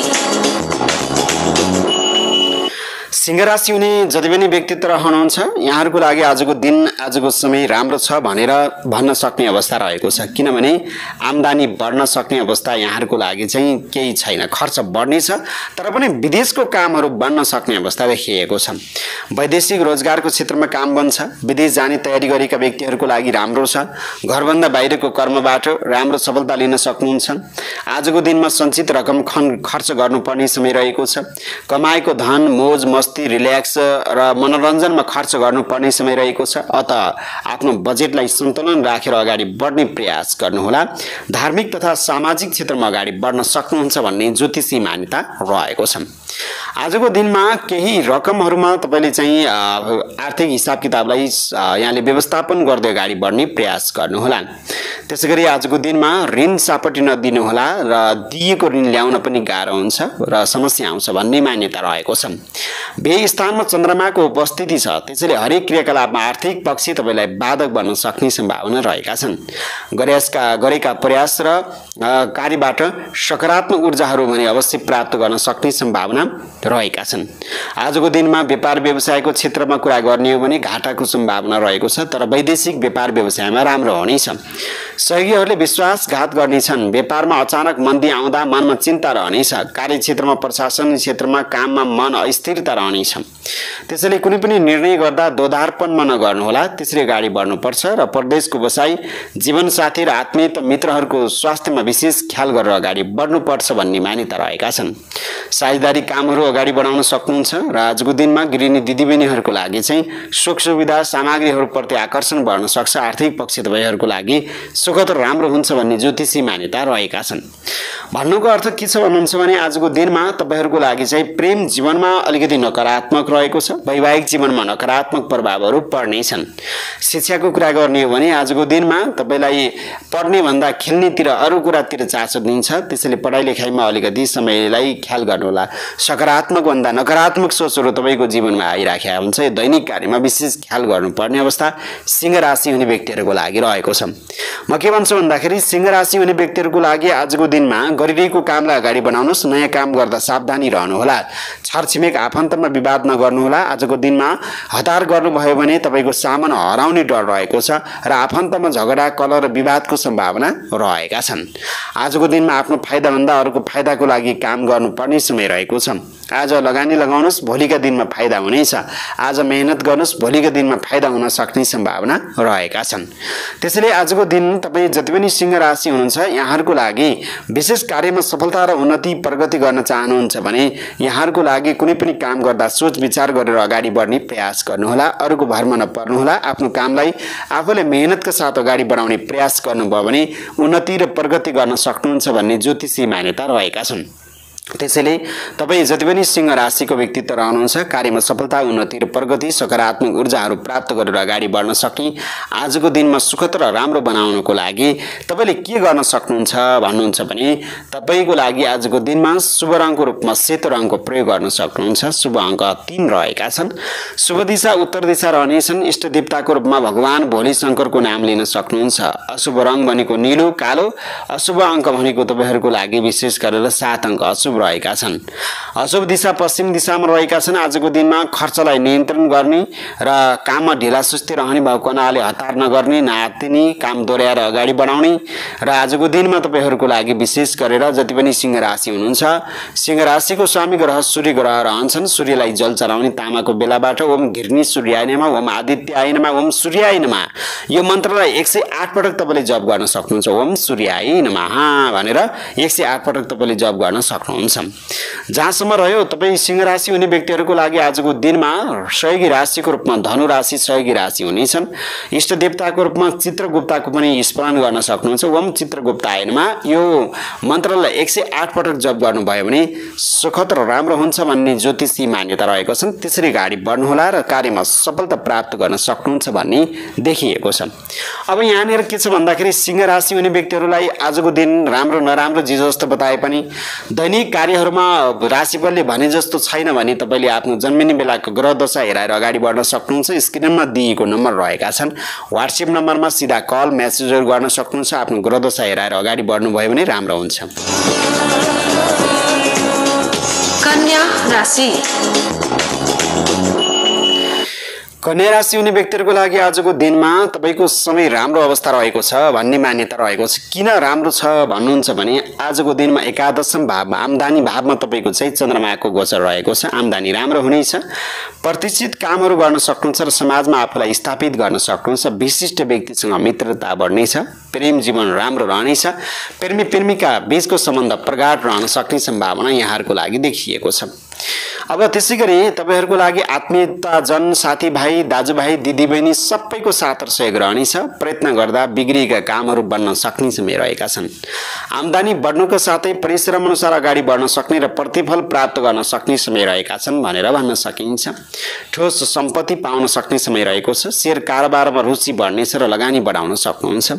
सिंह राशि हुने जति पनि व्यक्तित्व रहनुहुन्छ यहाँहरूको लागि आजको दिन आजको समय राम्रो छ भनेर भन्न सक्ने अवस्था रहेको छ। किनभने आम्दानी बढ्न सक्ने अवस्था यहाँहरूको लागि चाहिँ केही छैन। खर्च बढ्नेछ तर पनि विदेशको कामहरू बन्न सक्ने अवस्था देखिएको छ। वैदेशिक रोजगारको क्षेत्रमा काम बन्छ। विदेश जाने तयारी गरेका व्यक्तिहरूको लागि राम्रो छ। घरभन्दा बाहिरको कर्मबाट राम्रो सफलता लिन सक्नुहुन्छ। आजको दिनमा सञ्चित रकम खर्च गर्नुपर्ने समय रहेको छ। कमाएको धन मोज मस्ती रिल्याक्स र मनोरञ्जनमा खर्च गर्नुपर्ने समय रहेको छ। अत आफ्नो बजेटलाई सन्तुलन राखेर अगाडि बढ्ने प्रयास गर्नुहोला। धार्मिक तथा सामाजिक क्षेत्रमा अगाडि बढ्न सक्नुहुन्छ भन्ने ज्योतिषी मान्यता रहेको छ। आजको दिनमा केही रकमहरूमा तपाईले चाहिँ आर्थिक हिसाब किताबलाई यहाँले व्यवस्थापन गर्दै अगाडि बढ्ने प्रयास गर्नुहोला। त्यसैगरी आजको दिनमा ऋण सापटी नदिनुहोला र दिएको ऋण ल्याउन पनि गाह्रो हुन्छ र समस्या आउँछ भन्ने मान्यता रहेको छ। व्यय स्थानमा चन्द्रमाको उपस्थिति छ। त्यसैले हरेक क्रियाकलापमा आर्थिक पक्ष तपाईलाई बाधक बन्न सक्ने सम्भावना रहेका छन्। गरेका प्रयास र कार्यबाट सकारात्मक ऊर्जाहरू भने अवश्य प्राप्त गर्न सक्ने सम्भावना रहेका छन्। आजको दिनमा व्यापार व्यवसायको क्षेत्रमा कुरा गर्ने हो भने घाटाको सम्भावना रहेको छ तर वैदेशिक व्यापार व्यवसायमा राम्रो हुनेछ। सहयोगीहरूले विश्वासघात गर्नेछन्। व्यापारमा अचानक मन्दी आउँदा मनमा चिन्ता रहनेछ। कार्यक्षेत्रमा प्रशासन क्षेत्रमा काममा मन अस्थिरता रहनेछ। त्यसैले कुनै पनि निर्णय गर्दा दोधारपनमा नगर्नुहोला। त्यसरी अगाडि बढ्नुपर्छ र परदेशको बसाई जीवनसाथी र आत्मीय मित्रहरूको स्वास्थ्यमा विशेष ख्याल गरेर अगाडि बढ्नुपर्छ भन्ने मान्यता रहेका छन्। साझेदारी कामहरू अगाडि बढाउन सक्नुहुन्छ र आजको दिनमा गृहिणी दिदीबहिनीहरूको लागि चाहिँ सुख सुविधा सामग्रीहरूप्रति आकर्षण बढ्न सक्छ। आर्थिक पक्ष तपाईँहरूको लागि सुखद र राम्रो हुन्छ भन्ने ज्योतिषी मान्यता रहेका छन्। भन्नुको अर्थ के छ भन्नुहुन्छ भने आजको दिनमा तपाईँहरूको लागि चाहिँ प्रेम जीवनमा अलिकति नकारात्मक रहेको छ। वैवाहिक जीवनमा नकारात्मक प्रभावहरू पर्नेछन्। शिक्षाको कुरा गर्ने हो भने आजको दिनमा तपाईँलाई पढ्ने भन्दा खेल्नेतिर अरू कुरातिर चासो दिन्छ। त्यसैले पढाइ लेखाइमा अलिकति समयलाई ख्याल गर्नुहोला। सकारात्मक भन्दा नकारात्मक सोचहरू तपाईँको जीवनमा आइराखेका हुन्छ। यो दैनिक कार्यमा विशेष ख्याल गर्नुपर्ने अवस्था सिंह राशि हुने व्यक्तिहरूको लागि रहेको छ। म के भन्छु भन्दाखेरि सिंह राशि हुने व्यक्तिहरूको लागि आजको दिनमा गरिरहेको कामलाई अगाडि बढाउनुहोस्। नयाँ काम गर्दा सावधानी रहनुहोला। छरछिमेक आफन्तमा विवाद नगर्नुहोला। आजको दिनमा हतार गर्नुभयो भने तपाईँको सामान हराउने डर रहेको छ र आफन्तमा झगडा कलह र विवादको सम्भावना रहेका छन्। आजको दिनमा आफ्नो फाइदाभन्दा अरूको फाइदाको लागि काम गर्नुपर्ने समय रहेको छ। आज लगानी लगाउनुहोस्, भोलिका दिनमा फाइदा हुनेछ। आज मेहनत गर्नुहोस्, भोलिका दिनमा फाइदा हुन सक्ने सम्भावना रहेका छन्। त्यसैले आजको दिन तपाईँ जति पनि सिंह राशि हुनुहुन्छ, यहाँहरूको लागि विशेष कार्यमा सफलता र उन्नति प्रगति गर्न चाहनुहुन्छ भने यहाँहरूको लागि कुनै पनि काम गर्दा सोच विचार गरेर अगाडि बढ्ने प्रयास गर्नुहोला। अरूको भरमा नपर्नुहोला। आफ्नो कामलाई आफूले मेहनतका साथ अगाडि बढाउने प्रयास गर्नुभयो भने उन्नति र प्रगति गर्न सक्नुहुन्छ भन्ने ज्योतिषी मान्यता रहेका छन्। त्यसैले तपाईँ जति पनि सिंह राशिको व्यक्तित्व रहनुहुन्छ, कार्यमा सफलता, उन्नति र प्रगति, सकारात्मक ऊर्जाहरू प्राप्त गरेर अगाडि बढ्न सक्ने, आजको दिनमा सुखद र राम्रो बनाउनको लागि तपाईँले के गर्न सक्नुहुन्छ भन्नुहुन्छ भने तपाईँको लागि आजको दिनमा शुभ रङको रूपमा सेतो रङको प्रयोग गर्न सक्नुहुन्छ। शुभ अङ्क 3 रहेका छन्। शुभ दिशा उत्तर दिशा रहनेछन्। इष्ट देवताको रूपमा भगवान भोले शङ्करको नाम लिन सक्नुहुन्छ। अशुभ रङ भनेको नीलो कालो। अशुभ अङ्क भनेको तपाईँहरूको लागि विशेष गरेर 7 अङ्क अशुभ रहेका छन्। अशुभ दिशा पश्चिम दिशामा रहेका छन्। आजको दिनमा खर्चलाई नियन्त्रण गर्ने र काममा ढिलासुस्ती रहने भएको हुनाले हतार नगर्ने, नआत्तिने, काम दोहोऱ्याएर अगाडि बढाउने र आजको दिनमा तपाईँहरूको लागि विशेष गरेर जति पनि सिंह राशि हुनुहुन्छ, सिंह राशिको स्वामी ग्रह सूर्य ग्रह रहन्छन्। सूर्यलाई जल चढाउने तामाको बेलाबाट ओम घिर्नी सूर्याय नमः, ओम आदित्याय नमः, ओम सूर्याय नमः यो मन्त्रलाई 108 पटक तपाईँले जप गर्न सक्नुहुन्छ। ओम सूर्याय नमः भनेर 108 पटक तपाईँले जप गर्न सक्नुहुन्छ। जहाँसम्म रह्यो तपाईँ सिंह राशि हुने व्यक्तिहरूको लागि आजको दिनमा सहयोगी राशिको रूपमा धनु राशि सहयोगी राशि हुनेछन्। इष्ट देवताको रूपमा चित्रगुप्ताको पनि स्मरण गर्न सक्नुहुन्छ। ओम चित्रगुप्ताय नमः यो मन्त्रलाई 108 पटक जप गर्नुभयो भने सुखद र राम्रो हुन्छ भन्ने ज्योतिषी मान्यता रहेको छ। त्यसरी अगाडि बढ्नुहोला र कार्यमा सफलता प्राप्त गर्न सक्नुहुन्छ भन्ने देखिएको छ। अब यहाँनिर के छ भन्दाखेरि सिंह राशि हुने व्यक्तिहरूलाई आजको दिन राम्रो नराम्रो जे जस्तो बताए पनि दैनिक कार्यहरूमा राशिफलले भने जस्तो छैन भने तपाईँले आफ्नो जन्मिने बेलाको ग्रह दशा हेराएर अगाडि बढ्न सक्नुहुन्छ। स्क्रिनमा दिएको नम्बर रहेका छन्। व्हाट्सएप नम्बरमा सिधा कल मेसेजहरू गर्न सक्नुहुन्छ। आफ्नो ग्रह दशा हेराएर अगाडि बढ्नुभयो भने राम्रो हुन्छ। कन्या राशि। कन्या राशि हुने व्यक्तिहरूको लागि आजको दिनमा तपाईँको समय राम्रो अवस्था रहेको छ भन्ने मान्यता रहेको छ। किन राम्रो छ भन्नुहुन्छ भने आजको दिनमा एकादशम भावमा आम्दानी भावमा तपाईँको चाहिँ चन्द्रमाको गोचर रहेको छ। आम्दानी राम्रो हुनेछ। प्रतिष्ठित कामहरू गर्न सक्नुहुन्छ र समाजमा आफूलाई स्थापित गर्न सक्नुहुन्छ। विशिष्ट व्यक्तिसँग मित्रता बढ्नेछ। प्रेम जीवन राम्रो रहनेछ। प्रेमी प्रेमिका बीचको सम्बन्ध प्रगाढ रहन सक्ने सम्भावना यहाँहरूको लागि देखिएको छ। अब त्यसै गरी तपाईँहरूको लागि आत्मीयता जन साथीभाइ दाजुभाइ दिदीबहिनी सबैको साथ र सहयोग रहनेछ। प्रयत्न गर्दा बिग्रिएका कामहरू बन्न सक्ने समय रहेका छन्। आम्दानी बढ्नुको साथै परिश्रम अनुसार अगाडि बढ्न सक्ने र प्रतिफल प्राप्त गर्न सक्ने समय रहेका छन् भनेर भन्न सकिन्छ। ठोस सम्पत्ति पाउन सक्ने समय रहेको छ। शेयर कारोबारमा रुचि बढ्नेछ र लगानी बढाउन सक्नुहुन्छ।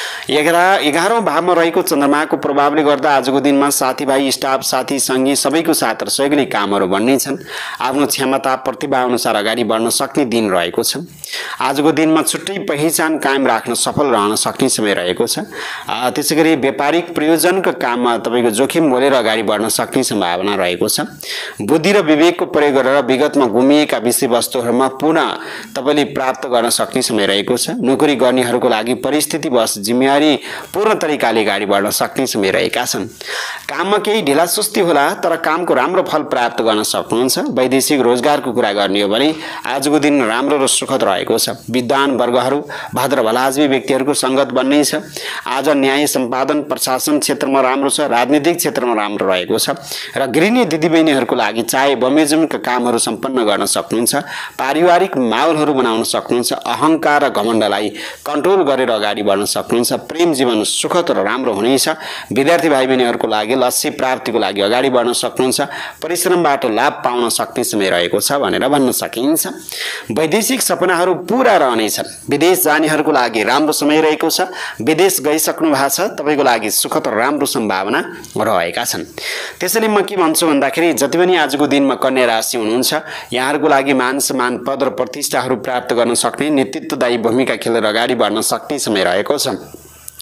11औं भावमा रहेको चन्द्रमाको प्रभावले गर्दा आजको दिनमा साथीभाइ स्टाफ साथी सङ्गी सबैको साथ र सहयोगले कामहरू बढ्नेछन्। आफ्नो क्षमता प्रतिभा अनुसार अगाडि बढ्न सक्ने दिन रहेको छ। आजको दिनमा छुट्टै पहिचान कायम राख्न सफल रहन सक्ने समय रहेको छ। त्यसै गरी व्यापारिक प्रयोजनको काममा तपाईँको जोखिम मोलेर अगाडि बढ्न सक्ने सम्भावना रहेको छ। बुद्धि र विवेकको प्रयोग गरेर विगतमा गुमिएका विषयवस्तुहरूमा पुनः तपाईँले प्राप्त गर्न सक्ने समय रहेको छ। नोकरी गर्नेहरूको लागि परिस्थितिवश जिम्मेवारी पूर्ण तरिकाले अगाडि बढ्न सक्ने समय रहेका छन्। काममा केही ढिलासुस्ती होला तर कामको राम्रो फल प्राप्त गर्न सक्नुहुन्छ। वैदेशिक रोजगारको कुरा गर्ने हो भने आजको दिन राम्रो र सुखद रहेको छ। विद्वान वर्गहरू भद्र भलाज्मी व्यक्तिहरूको सङ्गत बन्नेछ। आज न्याय सम्पादन प्रशासन क्षेत्रमा राम्रो छ। राजनीतिक क्षेत्रमा राम्रो रहेको छ र गृहिणी दिदीबहिनीहरूको लागि चाहे बमोजिमका कामहरू सम्पन्न गर्न सक्नुहुन्छ। पारिवारिक माहौलहरू बनाउन सक्नुहुन्छ। अहङ्कार र घमण्डलाई कन्ट्रोल गरेर अगाडि बढ्न सक्नुहुन्छ। प्रेम जीवन सुखद र राम्रो हुनेछ। विद्यार्थी भाइ बहिनीहरूको लागि लक्ष्य प्राप्तिको लागि अगाडि बढ्न सक्नुहुन्छ। परिश्रमबाट लाभ पाउन सक्ने समय रहेको छ भनेर भन्न सकिन्छ। वैदेशिक सपनाहरू पूरा रहनेछन्। विदेश जानेहरूको लागि राम्रो समय रहेको छ। विदेश गइसक्नु भएको छ तपाईँको लागि सुखद र राम्रो सम्भावना रहेका छन्। त्यसैले म के भन्छु भन्दाखेरि जति पनि आजको दिनमा कन्या राशि हुनुहुन्छ यहाँहरूको लागि मान सम्मान पद र प्रतिष्ठाहरू प्राप्त गर्न सक्ने नेतृत्वदायी भूमिका खेलेर अगाडि बढ्न सक्ने समय रहेको छ।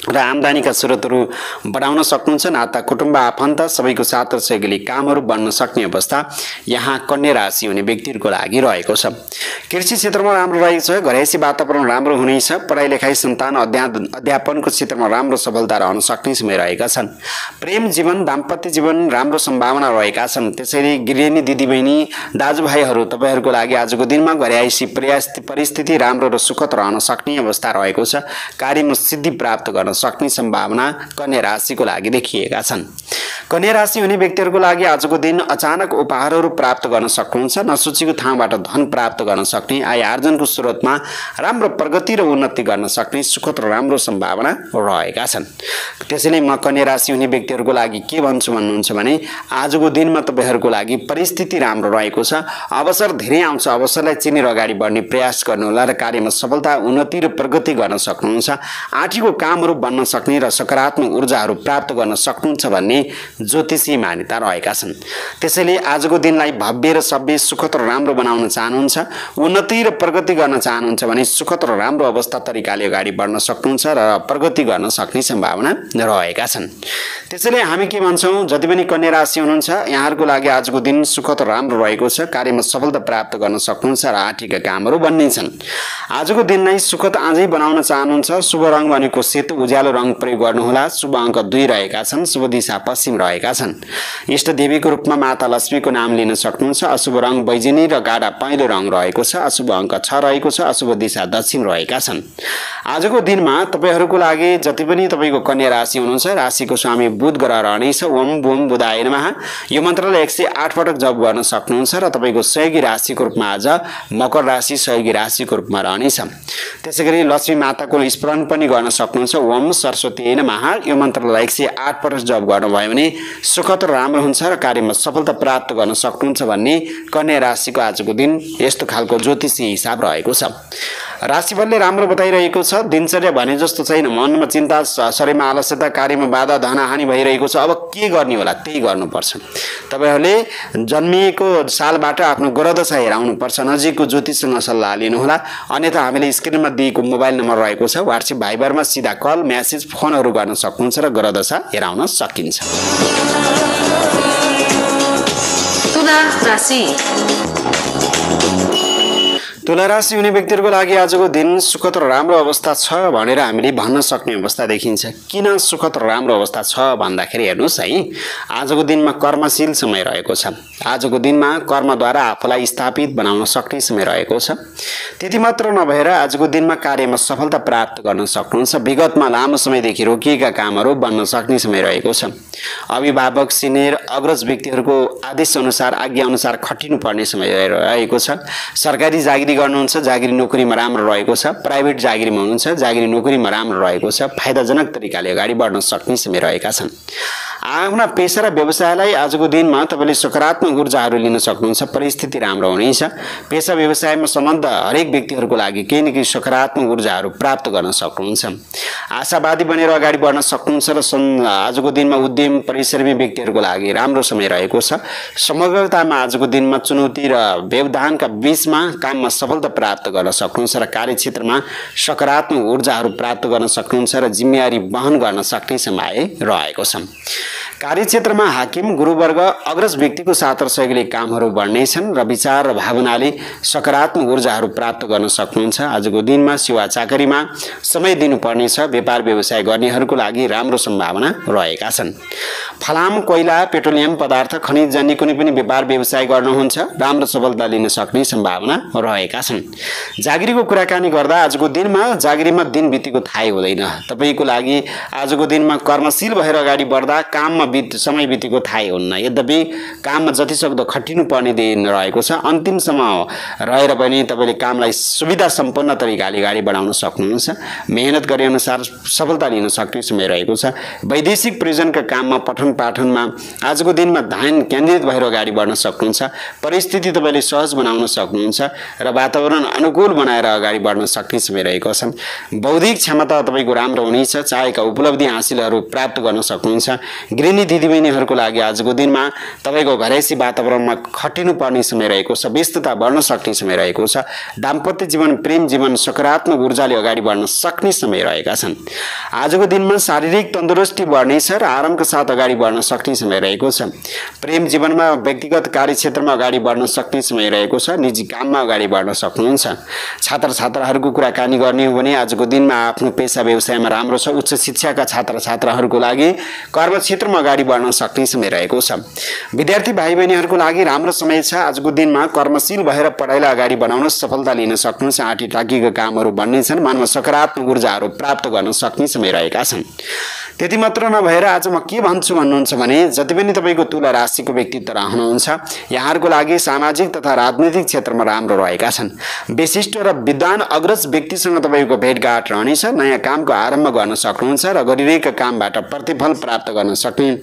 र आम्दानीका स्रोतहरू बढाउन सक्नुहुन्छ। नाता कुटुम्ब आफन्त सबैको साथ र सहयोगले कामहरू बन्न सक्ने अवस्था यहाँ कन्या राशि हुने व्यक्तिहरूको लागि रहेको छ। कृषि क्षेत्रमा राम्रो रहेको छ। घरैसी वातावरण राम्रो हुनेछ। पढाइ लेखाइ सन्तान अध्यापनको क्षेत्रमा राम्रो सफलता रहन सक्ने समय रहेका छन्। प्रेम जीवन दाम्पत्य जीवन राम्रो सम्भावना रहेका छन्। त्यसैले गृहिणी दिदीबहिनी दाजुभाइहरू तपाईँहरूको लागि आजको दिनमा घरैसी परिस्थिति राम्रो र सुखद रहन सक्ने अवस्था रहेको छ। कार्यमा सिद्धि प्राप्त गर्न सक्ने सम्भावना कन्या राशिको लागि देखिएका छन्। कन्या राशि हुने व्यक्तिहरूको लागि आजको दिन अचानक उपहारहरू प्राप्त गर्न सक्नुहुन्छ। नसोचेको ठाउँबाट धन प्राप्त गर्न सक्ने, आय आर्जनको स्रोतमा राम्रो प्रगति र उन्नति गर्न सक्ने सुखद र राम्रो सम्भावना रहेका छन्। त्यसैले म कन्या राशि हुने व्यक्तिहरूको लागि के भन्छु भन्नुहुन्छ भने आजको दिनमा तपाईँहरूको लागि परिस्थिति राम्रो रहेको छ। अवसर धेरै आउँछ। अवसरलाई चिनेर अगाडि बढ्ने प्रयास गर्नुहोला र कार्यमा सफलता उन्नति र प्रगति गर्न सक्नुहुन्छ। आँटीको कामहरू बन्न सक्ने र सकारात्मक ऊर्जाहरू प्राप्त गर्न सक्नुहुन्छ भन्ने ज्योतिषी मान्यता रहेका छन्। त्यसैले आजको दिनलाई भव्य र सभ्य सुखद र राम्रो बनाउन चाहनुहुन्छ, उन्नति र प्रगति गर्न चाहनुहुन्छ भने सुखद र राम्रो अवस्था तरिकाले अगाडि बढ्न सक्नुहुन्छ र प्रगति गर्न सक्ने सम्भावना रहेका छन्। त्यसैले हामी के भन्छौँ, जति पनि कन्या राशि हुनुहुन्छ यहाँहरूको लागि आजको दिन सुखद र राम्रो रहेको छ। कार्यमा सफलता प्राप्त गर्न सक्नुहुन्छ र आँटीका कामहरू बन्नेछन्। आजको दिन नै सुखद आजै बनाउन चाहनुहुन्छ। शुभ रङ भनेको सेतो उज्यालो रङ प्रयोग गर्नुहोला। शुभ अङ्क 2 रहेका छन्। शुभ दिशा पश्चिम रहेका छन्। इष्ट देवीको रूपमा माता लक्ष्मीको नाम लिन सक्नुहुन्छ। अशुभ रङ बैजनी र गाढा पहेँलो रङ रहेको छ। अशुभ अङ्क 6 रहेको छ। अशुभ दिशा दक्षिण रहेका छन्। आजको दिनमा तपाईँहरूको लागि जति पनि तपाईँको कन्या राशि हुनुहुन्छ राशिको स्वामी बुध ग्रह रहनेछ। ओम बुम बुधाय नमः यो मन्त्रलाई 108 पटक जप गर्न सक्नुहुन्छ र तपाईँको सहयोगी राशिको रूपमा आज मकर राशि सहयोगी राशिको रूपमा रहनेछ। त्यसैगरी लक्ष्मी माताको स्मरण पनि गर्न सक्नुहुन्छ। ओम सरस्वती नमः यो मन्त्रलाई 108 पटक जप गर्नुभयो भने सुखद र राम्रो हुन्छ र कार्यमा सफलता प्राप्त गर्न सक्नुहुन्छ भन्ने कन्या राशिको आजको दिन यस्तो खालको ज्योतिषी हिसाब रहेको छ। राशिफलले राम्रो बताइरहेको छ। दिनचर्या भने जस्तो छैन। मनमा चिन्ता, शरीरमा आलस्यता, कार्यमा बाधा, धनहानि भइरहेको छ। अब के गर्ने होला त्यही गर्नुपर्छ। तपाईँहरूले जन्मिएको सालबाट आफ्नो ग्रहदशा हेराउनुपर्छ। नजिकको ज्योतिषसँग सल्लाह लिनुहोला। अन्यथा हामीले स्क्रिनमा दिएको मोबाइल नम्बर रहेको छ, व्हाट्सएप भाइबरमा सिधा कल म्यासेज फोनहरू गर्न सक्नुहुन्छ र ग्रहदशा हेराउन सकिन्छ। तुला राशि। तुला राशि हुने व्यक्तिहरूको लागि आजको दिन सुखद र राम्रो अवस्था छ भनेर हामीले भन्न सक्ने अवस्था देखिन्छ। किन सुखद र राम्रो अवस्था छ भन्दाखेरि हेर्नुहोस् है, आजको दिनमा कर्मशील समय रहेको छ। आजको दिनमा कर्मद्वारा आफूलाई स्थापित बनाउन सक्ने समय रहेको छ। त्यति मात्र नभएर आजको दिनमा कार्यमा सफलता प्राप्त गर्न सक्नुहुन्छ। विगतमा लामो समयदेखि रोकिएका कामहरू बन्न सक्ने समय रहेको छ। अभिभावक, सिनियर, अग्रज व्यक्तिहरूको आदेश अनुसार, आज्ञा अनुसार खटिनुपर्ने समय रहेको छ। सरकारी जागिरी गर्नुहुन्छ, जागिरी नोकरीमा राम्रो रहेको छ। प्राइभेट जागिरीमा हुनुहुन्छ, जागिरी नोकरीमा राम्रो रहेको छ। फाइदाजनक तरिकाले अगाडि बढ्न सक्ने समय रहेका छन्। आफ्ना पेसा र व्यवसायलाई आजको दिनमा तपाईँले सकारात्मक ऊर्जाहरू लिन सक्नुहुन्छ। परिस्थिति राम्रो हुनेछ। पेसा व्यवसायमा सम्बन्ध हरेक व्यक्तिहरूको लागि केही न केही सकारात्मक ऊर्जाहरू प्राप्त गर्न सक्नुहुन्छ। आशावादी बनेर अगाडि बढ्न सक्नुहुन्छ र आजको दिनमा उद्यम परिश्रमी व्यक्तिहरूको लागि राम्रो समय रहेको छ। समग्रतामा आजको दिनमा चुनौती र व्यवधानका बीचमा काममा सफलता प्राप्त गर्न सक्नुहुन्छ र कार्यक्षेत्रमा सकारात्मक ऊर्जाहरू प्राप्त गर्न सक्नुहुन्छ र जिम्मेवारी वहन गर्न सक्ने समय रहेको छ। कार्यक्षेत्रमा हाकिम, गुरुवर्ग, अग्रज व्यक्तिको साथ र सहयोगले कामहरू बढ्नेछन् र विचार र भावनाले सकारात्मक ऊर्जाहरू प्राप्त गर्न सक्नुहुन्छ। आजको दिनमा सेवा चाकरीमा समय दिनुपर्नेछ। व्यापार व्यवसाय गर्नेहरूको लागि राम्रो सम्भावना रहेका छन्। फलाम, कोइला, पेट्रोलियम पदार्थ, खनिजजन्य कुनै पनि व्यापार व्यवसाय गर्नुहुन्छ, राम्रो सफलता लिन सक्ने सम्भावना रहेका छन्। जागिरीको कुराकानी गर्दा आजको दिनमा जागिरीमा दिन बितेको थाहै हुँदैन। तपाईँको लागि आजको दिनमा कर्मशील भएर अगाडि बढ्दा काममा समय बितेको थाहै हुन्न। यद्यपि काममा जतिसक्दो खटिनु पर्ने दिन रहेको छ। अन्तिमसम्म रहेर पनि तपाईँले कामलाई सुविधा सम्पन्न तरिकाले अगाडि बढाउन सक्नुहुन्छ। मेहनत गरे अनुसार सफलता लिन सक्ने समय रहेको छ। वैदेशिक प्रयोजनका काममा पठन पठन पाठनमा आजको दिनमा ध्यान केन्द्रित भएर अगाडि बढ्न सक्नुहुन्छ। परिस्थिति तपाईँले सहज बनाउन सक्नुहुन्छ र वातावरण अनुकूल बनाएर अगाडि बढ्न सक्ने समय रहेको छ। बौद्धिक क्षमता तपाईँको राम्रो हुनेछ। चाहेका उपलब्धि हासिलहरू प्राप्त गर्न सक्नुहुन्छ। गृहिणी दिदीबहिनीहरूको लागि आजको दिनमा तपाईँको घरैसी वातावरणमा खटिनु पर्ने समय रहेको छ। व्यस्तता बढ्न सक्ने समय रहेको छ। दाम्पत्य जीवन, प्रेम जीवन सकारात्मक ऊर्जाले अगाडि बढ्न सक्ने समय रहेका छन्। आजको दिनमा शारीरिक तन्दुरुस्ती बढ्नेछ र आरामका साथ अगाडि बढ्न सक्ने समय रहेको छ। प्रेम जीवनमा, व्यक्तिगत कार्यक्षेत्रमा अगाडि बढ्न सक्ने समय रहेको छ। निजी काममा अगाडि बढ्न सक्नुहुन्छ। छात्र छात्राहरूको कुराकानी गर्ने हो भने आजको दिनमा आफ्नो पेसा व्यवसायमा राम्रो छ। उच्च शिक्षाका छात्र छात्राहरूको लागि कर्मक्षेत्रमा अगाडि बढ्न सक्ने समय रहेको छ। विद्यार्थी भाइ बहिनीहरूको लागि राम्रो समय छ। आजको दिनमा कर्मशील भएर पढाइलाई अगाडि बढाउन सफलता लिन सक्नुहुन्छ। आँटी टाँकीका कामहरू बन्नेछन्। मनमा सकारात्मक ऊर्जाहरू प्राप्त गर्न सक्ने समय रहेका छन्। त्यति मात्र नभएर आज म के भन्छु भन्नुहुन्छ भने जति पनि तपाईँको तुला राशिको व्यक्तित्व रहनुहुन्छ यहाँहरूको लागि सामाजिक तथा राजनीतिक क्षेत्रमा राम्रो रहेका छन्। विशिष्ट र विद्वान अग्रज व्यक्तिसँग तपाईँको भेटघाट रहनेछ। नयाँ कामको आरम्भ गर्न सक्नुहुन्छ र गरिरहेका कामबाट प्रतिफल प्राप्त गर्न सक्ने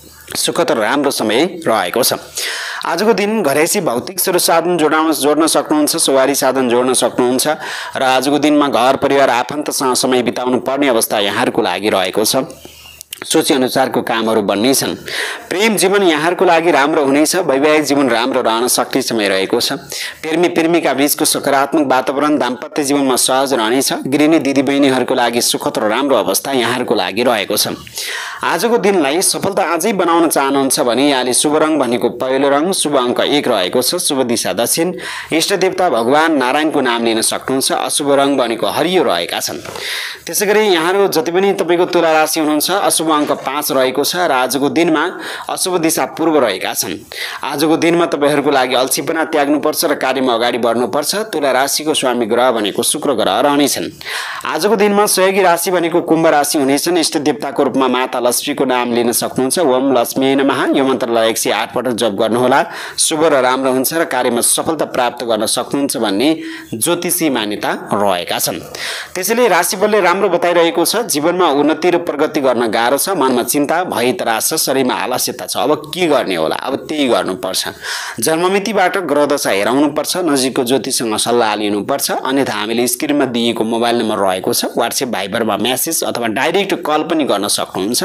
सुखद र राम्रो समय रहेको छ। आजको दिन घरैसी भौतिक स्रोत साधन जोड्न सक्नुहुन्छ। सवारी साधन जोड्न सक्नुहुन्छ र आजको दिनमा घर परिवार आफन्तसँग समय बिताउनु पर्ने अवस्था यहाँहरूको लागि रहेको छ। सोचे अनुसारको कामहरू बन्नेछन्। प्रेम जीवन यहाँहरूको लागि राम्रो हुनेछ। वैवाहिक जीवन राम्रो रहन सक्ने समय रहेको छ। प्रेमी प्रेमिका बीचको सकारात्मक वातावरण दाम्पत्य जीवनमा सहज रहनेछ। गृहिणी दिदीबहिनीहरूको लागि सुखद र राम्रो अवस्था यहाँहरूको लागि रहेको छ। आजको दिनलाई सफलता अझै बनाउन चाहनुहुन्छ भने यहाँले शुभ रङ भनेको पहिलो रङ, शुभ अङ्क 1 रहेको छ। शुभ दिशा दक्षिण। इष्ट देवता भगवान नारायणको नाम लिन सक्नुहुन्छ। अशुभ रङ भनेको हरियो रहेका छन्। त्यसैगरी यहाँहरू जति पनि तपाईँको तुला राशि हुनुहुन्छ अशुभ अङ्क 5 रहेको छ र आजको दिनमा अशुभ दिशा पूर्व रहेका छन्। आजको दिनमा तपाईँहरूको लागि अल्छीपना त्याग्नुपर्छ र कार्यमा अगाडि बढ्नुपर्छ। तुला राशिको स्वामी ग्रह भनेको शुक्र ग्रह रहनेछन्। आजको दिनमा सहयोगी राशि भनेको कुम्भ राशि हुनेछन्। इष्ट देवताको रूपमा माता लक्ष्मीको नाम लिन सक्नुहुन्छ। ओम लक्ष्मी नमः यो मन्त्रलाई 108 पटक जप गर्नुहोला। शुभ र राम्रो हुन्छ र कार्यमा सफलता प्राप्त गर्न सक्नुहुन्छ भन्ने ज्योतिषी मान्यता रहेका छन्। त्यसैले राशिफलले राम्रो बताइरहेको छ। जीवनमा उन्नति र प्रगति गर्न गाह्रो छ। मनमा चिन्ता भय त्रास छ। शरीरमा आलस्यता छ। अब के गर्ने होला? अब त्यही गर्नुपर्छ। जन्ममितिबाट ग्रह दशा हेराउनुपर्छ। नजिकको ज्योतिषसँग सल्लाह लिनुपर्छ। अन्यथा हामीले स्क्रिनमा दिएको मोबाइल नम्बर रहेको छ व्हाट्सएप भाइबरमा मेसेज अथवा डाइरेक्ट कल पनि गर्न सक्नुहुन्छ।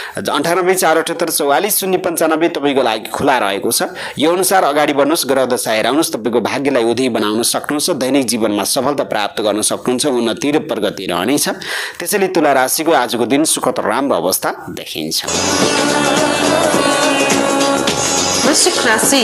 98 478 44 095 तपाईँको लागि खुला रहेको छ। यो अनुसार अगाडि बढ्नुहोस्। ग्रह दशा हेराउनुहोस्। तपाईँको भाग्यलाई उदय बनाउन सक्नुहुन्छ। दैनिक जीवनमा सफलता प्राप्त गर्न सक्नुहुन्छ। उन्नति र प्रगति रहनेछ। त्यसैले तुला राशिको आजको दिन सुखद राम्रो अवस्था देखिन्छ। वृश्चिक राशि।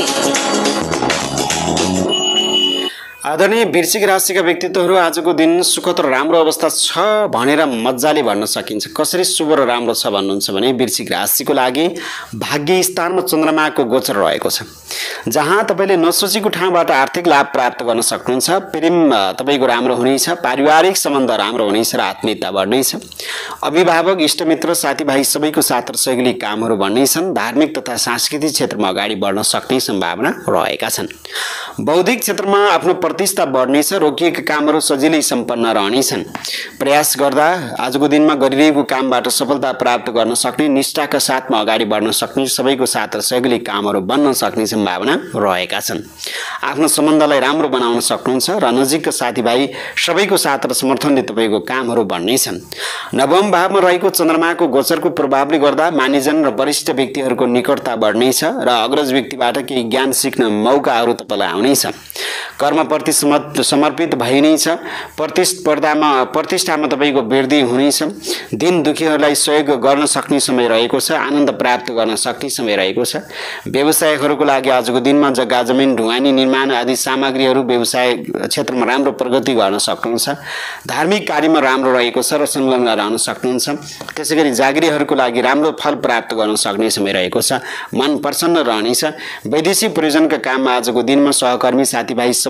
आदरणीय वृश्चिक राशिका व्यक्तित्वहरू आजको दिन सुखद र राम्रो अवस्था छ भनेर मजाले भन्न सकिन्छ। कसरी शुभ र राम्रो छ भन्नुहुन्छ भने वृश्चिक राशिको लागि भाग्य स्थानमा चन्द्रमाको गोचर रहेको छ, जहाँ तपाईँले नसोचेको ठाउँबाट आर्थिक लाभ प्राप्त गर्न सक्नुहुन्छ। प्रेम तपाईँको राम्रो हुनेछ। पारिवारिक सम्बन्ध राम्रो हुनेछ र आत्मीयता बढ्नेछ। अभिभावक, इष्टमित्र, साथीभाइ सबैको साथ र सहयोगी कामहरू बन्नेछन्। धार्मिक तथा सांस्कृतिक क्षेत्रमा अगाडि बढ्न सक्ने सम्भावना रहेका छन्। बौद्धिक क्षेत्रमा आफ्नो प्रतिष्ठा बढ्नेछ। रोकिएका कामहरू सजिलै सम्पन्न रहनेछन्। प्रयास गर्दा आजको दिनमा गरिरहेको कामबाट सफलता प्राप्त गर्न सक्ने, निष्ठाका साथमा अगाडि बढ्न सक्ने, सबैको साथ र सहयोगी कामहरू बन्न सक्ने सम्भावना रहेका छन्। आफ्नो सम्बन्धलाई राम्रो बनाउन सक्नुहुन्छ र नजिकका साथीभाइ सबैको साथ र समर्थनले तपाईँको कामहरू बढ्नेछन्। नवम भावमा रहेको चन्द्रमाको गोचरको प्रभावले गर्दा मानिजन र वरिष्ठ व्यक्तिहरूको निकटता बढ्नेछ र अग्रज व्यक्तिबाट केही ज्ञान सिक्न मौकाहरू तपाईँलाई आउनेछ। कर्मप्रति समर्पित भइनेछ। प्रतिष्ठामा तपाईँको वृद्धि हुनेछ। दिन दुखीहरूलाई सहयोग गर्न सक्ने समय रहेको छ। आनन्द प्राप्त गर्न सक्ने समय रहेको छ। व्यवसायहरूको लागि आजको दिनमा जग्गा जमिन ढुवानी निर्माण आदि सामग्रीहरू व्यवसाय क्षेत्रमा राम्रो प्रगति गर्न सक्नुहुन्छ। धार्मिक कार्यमा राम्रो रहेको छ र संलग्न रहन सक्नुहुन्छ। त्यसै गरी जागिरीहरूको लागि राम्रो फल प्राप्त गर्न सक्ने समय रहेको छ। मन प्रसन्न रहनेछ। वैदेशिक प्रयोजनका काममा आजको दिनमा सहकर्मी साथीभाइ सबैको साथ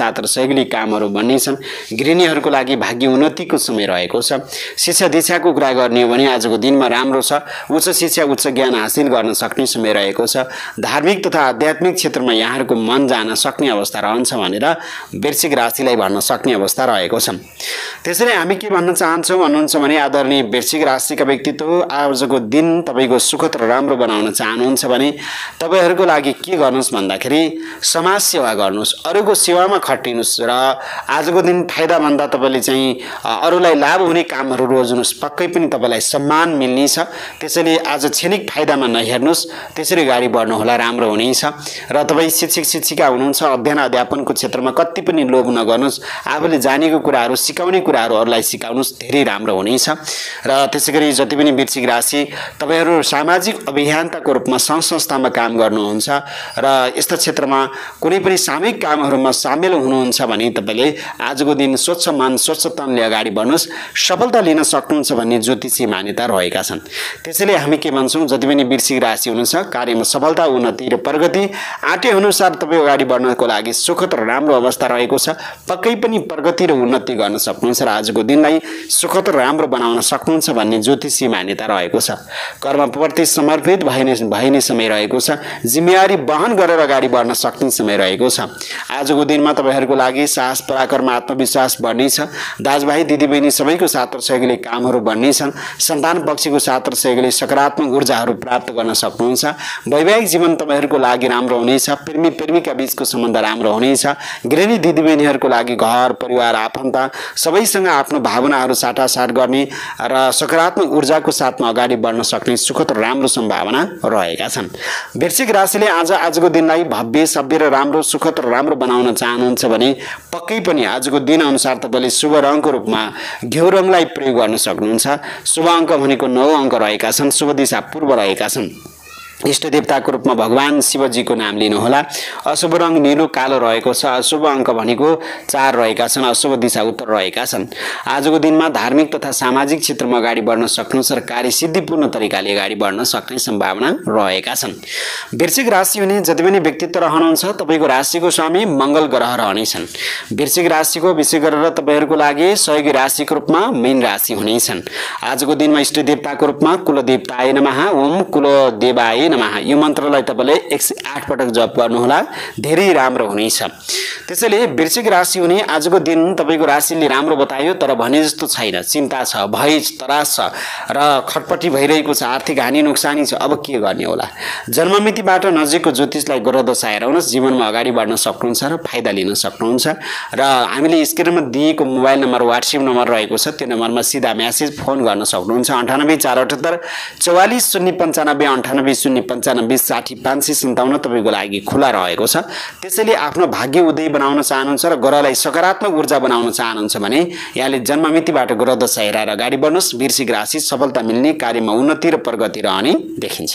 साथ र सहयोगी कामहरू बन्ने छन्। गृहिणीहरूको लागि भाग्य उन्नतिको समय रहेको छ। शिक्षा दीक्षाको कुरा गर्ने हो भने आजको दिनमा राम्रो छ। उच्च शिक्षा उच्च ज्ञान हासिल गर्न सक्ने समय रहेको छ। धार्मिक तथा आध्यात्मिक क्षेत्रमा यहाँहरूको मन जान सक्ने अवस्था रहन्छ भनेर वृश्चिक राशिलाई भन्न सक्ने अवस्था रहेको छ। त्यसैले हामी के भन्न चाहन्छौँ भन्नुहुन्छ भने आदरणीय वृश्चिक राशिका व्यक्तित्व आजको दिन तपाईँको सुखद र राम्रो बनाउन चाहनुहुन्छ भने तपाईँहरूको लागि के गर्नुहोस् भन्दाखेरि समाज सेवा गर्नुहोस्, अरूको सेवामा खटिनुहोस् र आजको दिन फाइदाभन्दा तपाईँले चाहिँ अरूलाई लाभ हुने कामहरू रोज्नुहोस्। पक्कै पनि तपाईँलाई सम्मान मिल्ने छ। त्यसैले आज क्षणिक फाइदामा नहेर्नुहोस्, त्यसरी अगाडि बढ्नुहोला, राम्रो हुनेछ। र तपाईँ शिक्षक शिक्षिका हुनुहुन्छ, अध्ययन अध्यापनको क्षेत्रमा कति पनि लोभ नगर्नुहोस्। आफूले जानेको कुराहरू सिकाउने कुराहरू अरूलाई सिकाउनुहोस्, धेरै राम्रो हुनेछ। र त्यसै गरी जति पनि वृश्चिक राशि तपाईँहरू सामाजिक अभियन्ताको रूपमा सङ्घ संस्थामा काम गर्नुहुन्छ र यस्ता क्षेत्रमा कुनै पनि सामूहिक कामहरूमा सामेल हुनुहुन्छ भने तपाईँले आजको दिन स्वच्छ मन स्वच्छ तनले अगाडि बढ्नुहोस्, सफलता लिन सक्नुहुन्छ भन्ने ज्योतिषी मान्यता रहेका छन्। त्यसैले हामी के भन्छौँ, जति पनि वृश्चिक राशि हुनुहुन्छ कार्यमा सफलता उन्नति र प्रगति आँटे अनुसार तपाईँ अगाडि बढ्नको लागि सुखद र राम्रो अवस्था रहेको छ। पक्कै पनि प्रगति र उन्नति गर्न सक्नुहुन्छ र आजको दिनलाई सुखद र राम्रो बनाउन सक्नुहुन्छ भन्ने ज्योतिषी मान्यता रहेको छ। कर्मप्रति समर्पित भइने समय रहेको छ। जिम्मेवारी वहन गरेर अगाडि बढ्न सक्ने समय रहेको छ। आजको दिनमा तपाईँहरूको लागि साहस पराक्रम आत्मविश्वास बढ्नेछ। दाजुभाइ दिदीबहिनी सबैको साथ र सहयोगले कामहरू बढ्नेछन्। सन्तान पक्षको साथ र सहयोगले सकारात्मक ऊर्जाहरू प्राप्त गर्न सक्नुहुन्छ। वैवाहिक जीवन तपाईँहरूको लागि राम्रो हुनेछ। प्रेमी प्रेमिका बीचको सम्बन्ध राम्रो हुनेछ। गृहिणी दिदीबहिनीहरूको लागि घर परिवार आफन्त सबैसँग आफ्नो भावनाहरू साटासाट गर्ने र सकारात्मक ऊर्जाको साथमा अगाडि बढ्न सक्ने सुखद र राम्रो सम्भावना रहेका छन्। वृश्चिक राशिले आजको दिनलाई भव्य सभ्य र राम्रो सुखद र राम्रो बनाउन चाहनुहुन्छ भने पक्कै पनि आजको दिन अनुसार तपाईँले शुभ रङको रूपमा घिउ रङलाई प्रयोग गर्न सक्नुहुन्छ। शुभ अङ्क भनेको 9 अङ्क रहेका छन्। शुभ दिशा पूर्व रहेका छन्। इष्ट देवताको रूपमा भगवान शिवजीको नाम लिनुहोला। अशुभ रङ नीलो कालो रहेको छ। अशुभ अङ्क भनेको 4 रहेका छन्। अशुभ दिशा उत्तर रहेका छन्। आजको दिनमा धार्मिक तथा सामाजिक क्षेत्रमा अगाडि बढ्न सक्नुहुन्छ र कार्यसिद्धिपूर्ण तरिकाले अगाडि बढ्न सक्ने सम्भावना रहेका छन्। वृश्चिक राशि हुने जति पनि व्यक्तित्व रहनुहुन्छ तपाईँको राशिको स्वामी मङ्गल ग्रह रहनेछन्। वृश्चिक राशिको विशेष गरेर तपाईँहरूको लागि सहयोगी राशिको रूपमा मीन राशि हुनेछन्। आजको दिनमा इष्ट देवताको रूपमा कुलदेवताय नमः ओम कुलदेवाय नमः यो मन्त्रलाई तपाईँले 108 पटक जप गर्नुहोला, धेरै राम्रो हुनेछ। त्यसैले वृश्चिक राशि हुने आजको दिन तपाईँको राशिले राम्रो बतायो तर भने जस्तो छैन। चिन्ता छ, भय त्रास छ र खटपटी भइरहेको छ। आर्थिक हानि नोक्सानी छ। अब के गर्ने होला? जन्ममितिबाट नजिकको ज्योतिषलाई ग्रह दशा हेराउनुहोस्, जीवनमा अगाडि बढ्न सक्नुहुन्छ र फाइदा लिन सक्नुहुन्छ। र हामीले स्क्रिनमा दिएको मोबाइल नम्बर वाट्सएप नम्बर रहेको छ, त्यो नम्बरमा सिधा म्यासेज फोन गर्न सक्नुहुन्छ। 98 478 44 095 98 095 60 557 तपाईँको लागि खुला रहेको छ। त्यसैले आफ्नो भाग्य उदय बनाउन चाहनुहुन्छ र ग्रहलाई सकारात्मक ऊर्जा बनाउन चाहनुहुन्छ भने यहाँले जन्ममितिबाट ग्रह दशा हेरेर अगाडि बढ्नुहोस्। वृश्चिक राशि सफलता मिल्ने, कार्यमा उन्नति र प्रगति रहने देखिन्छ।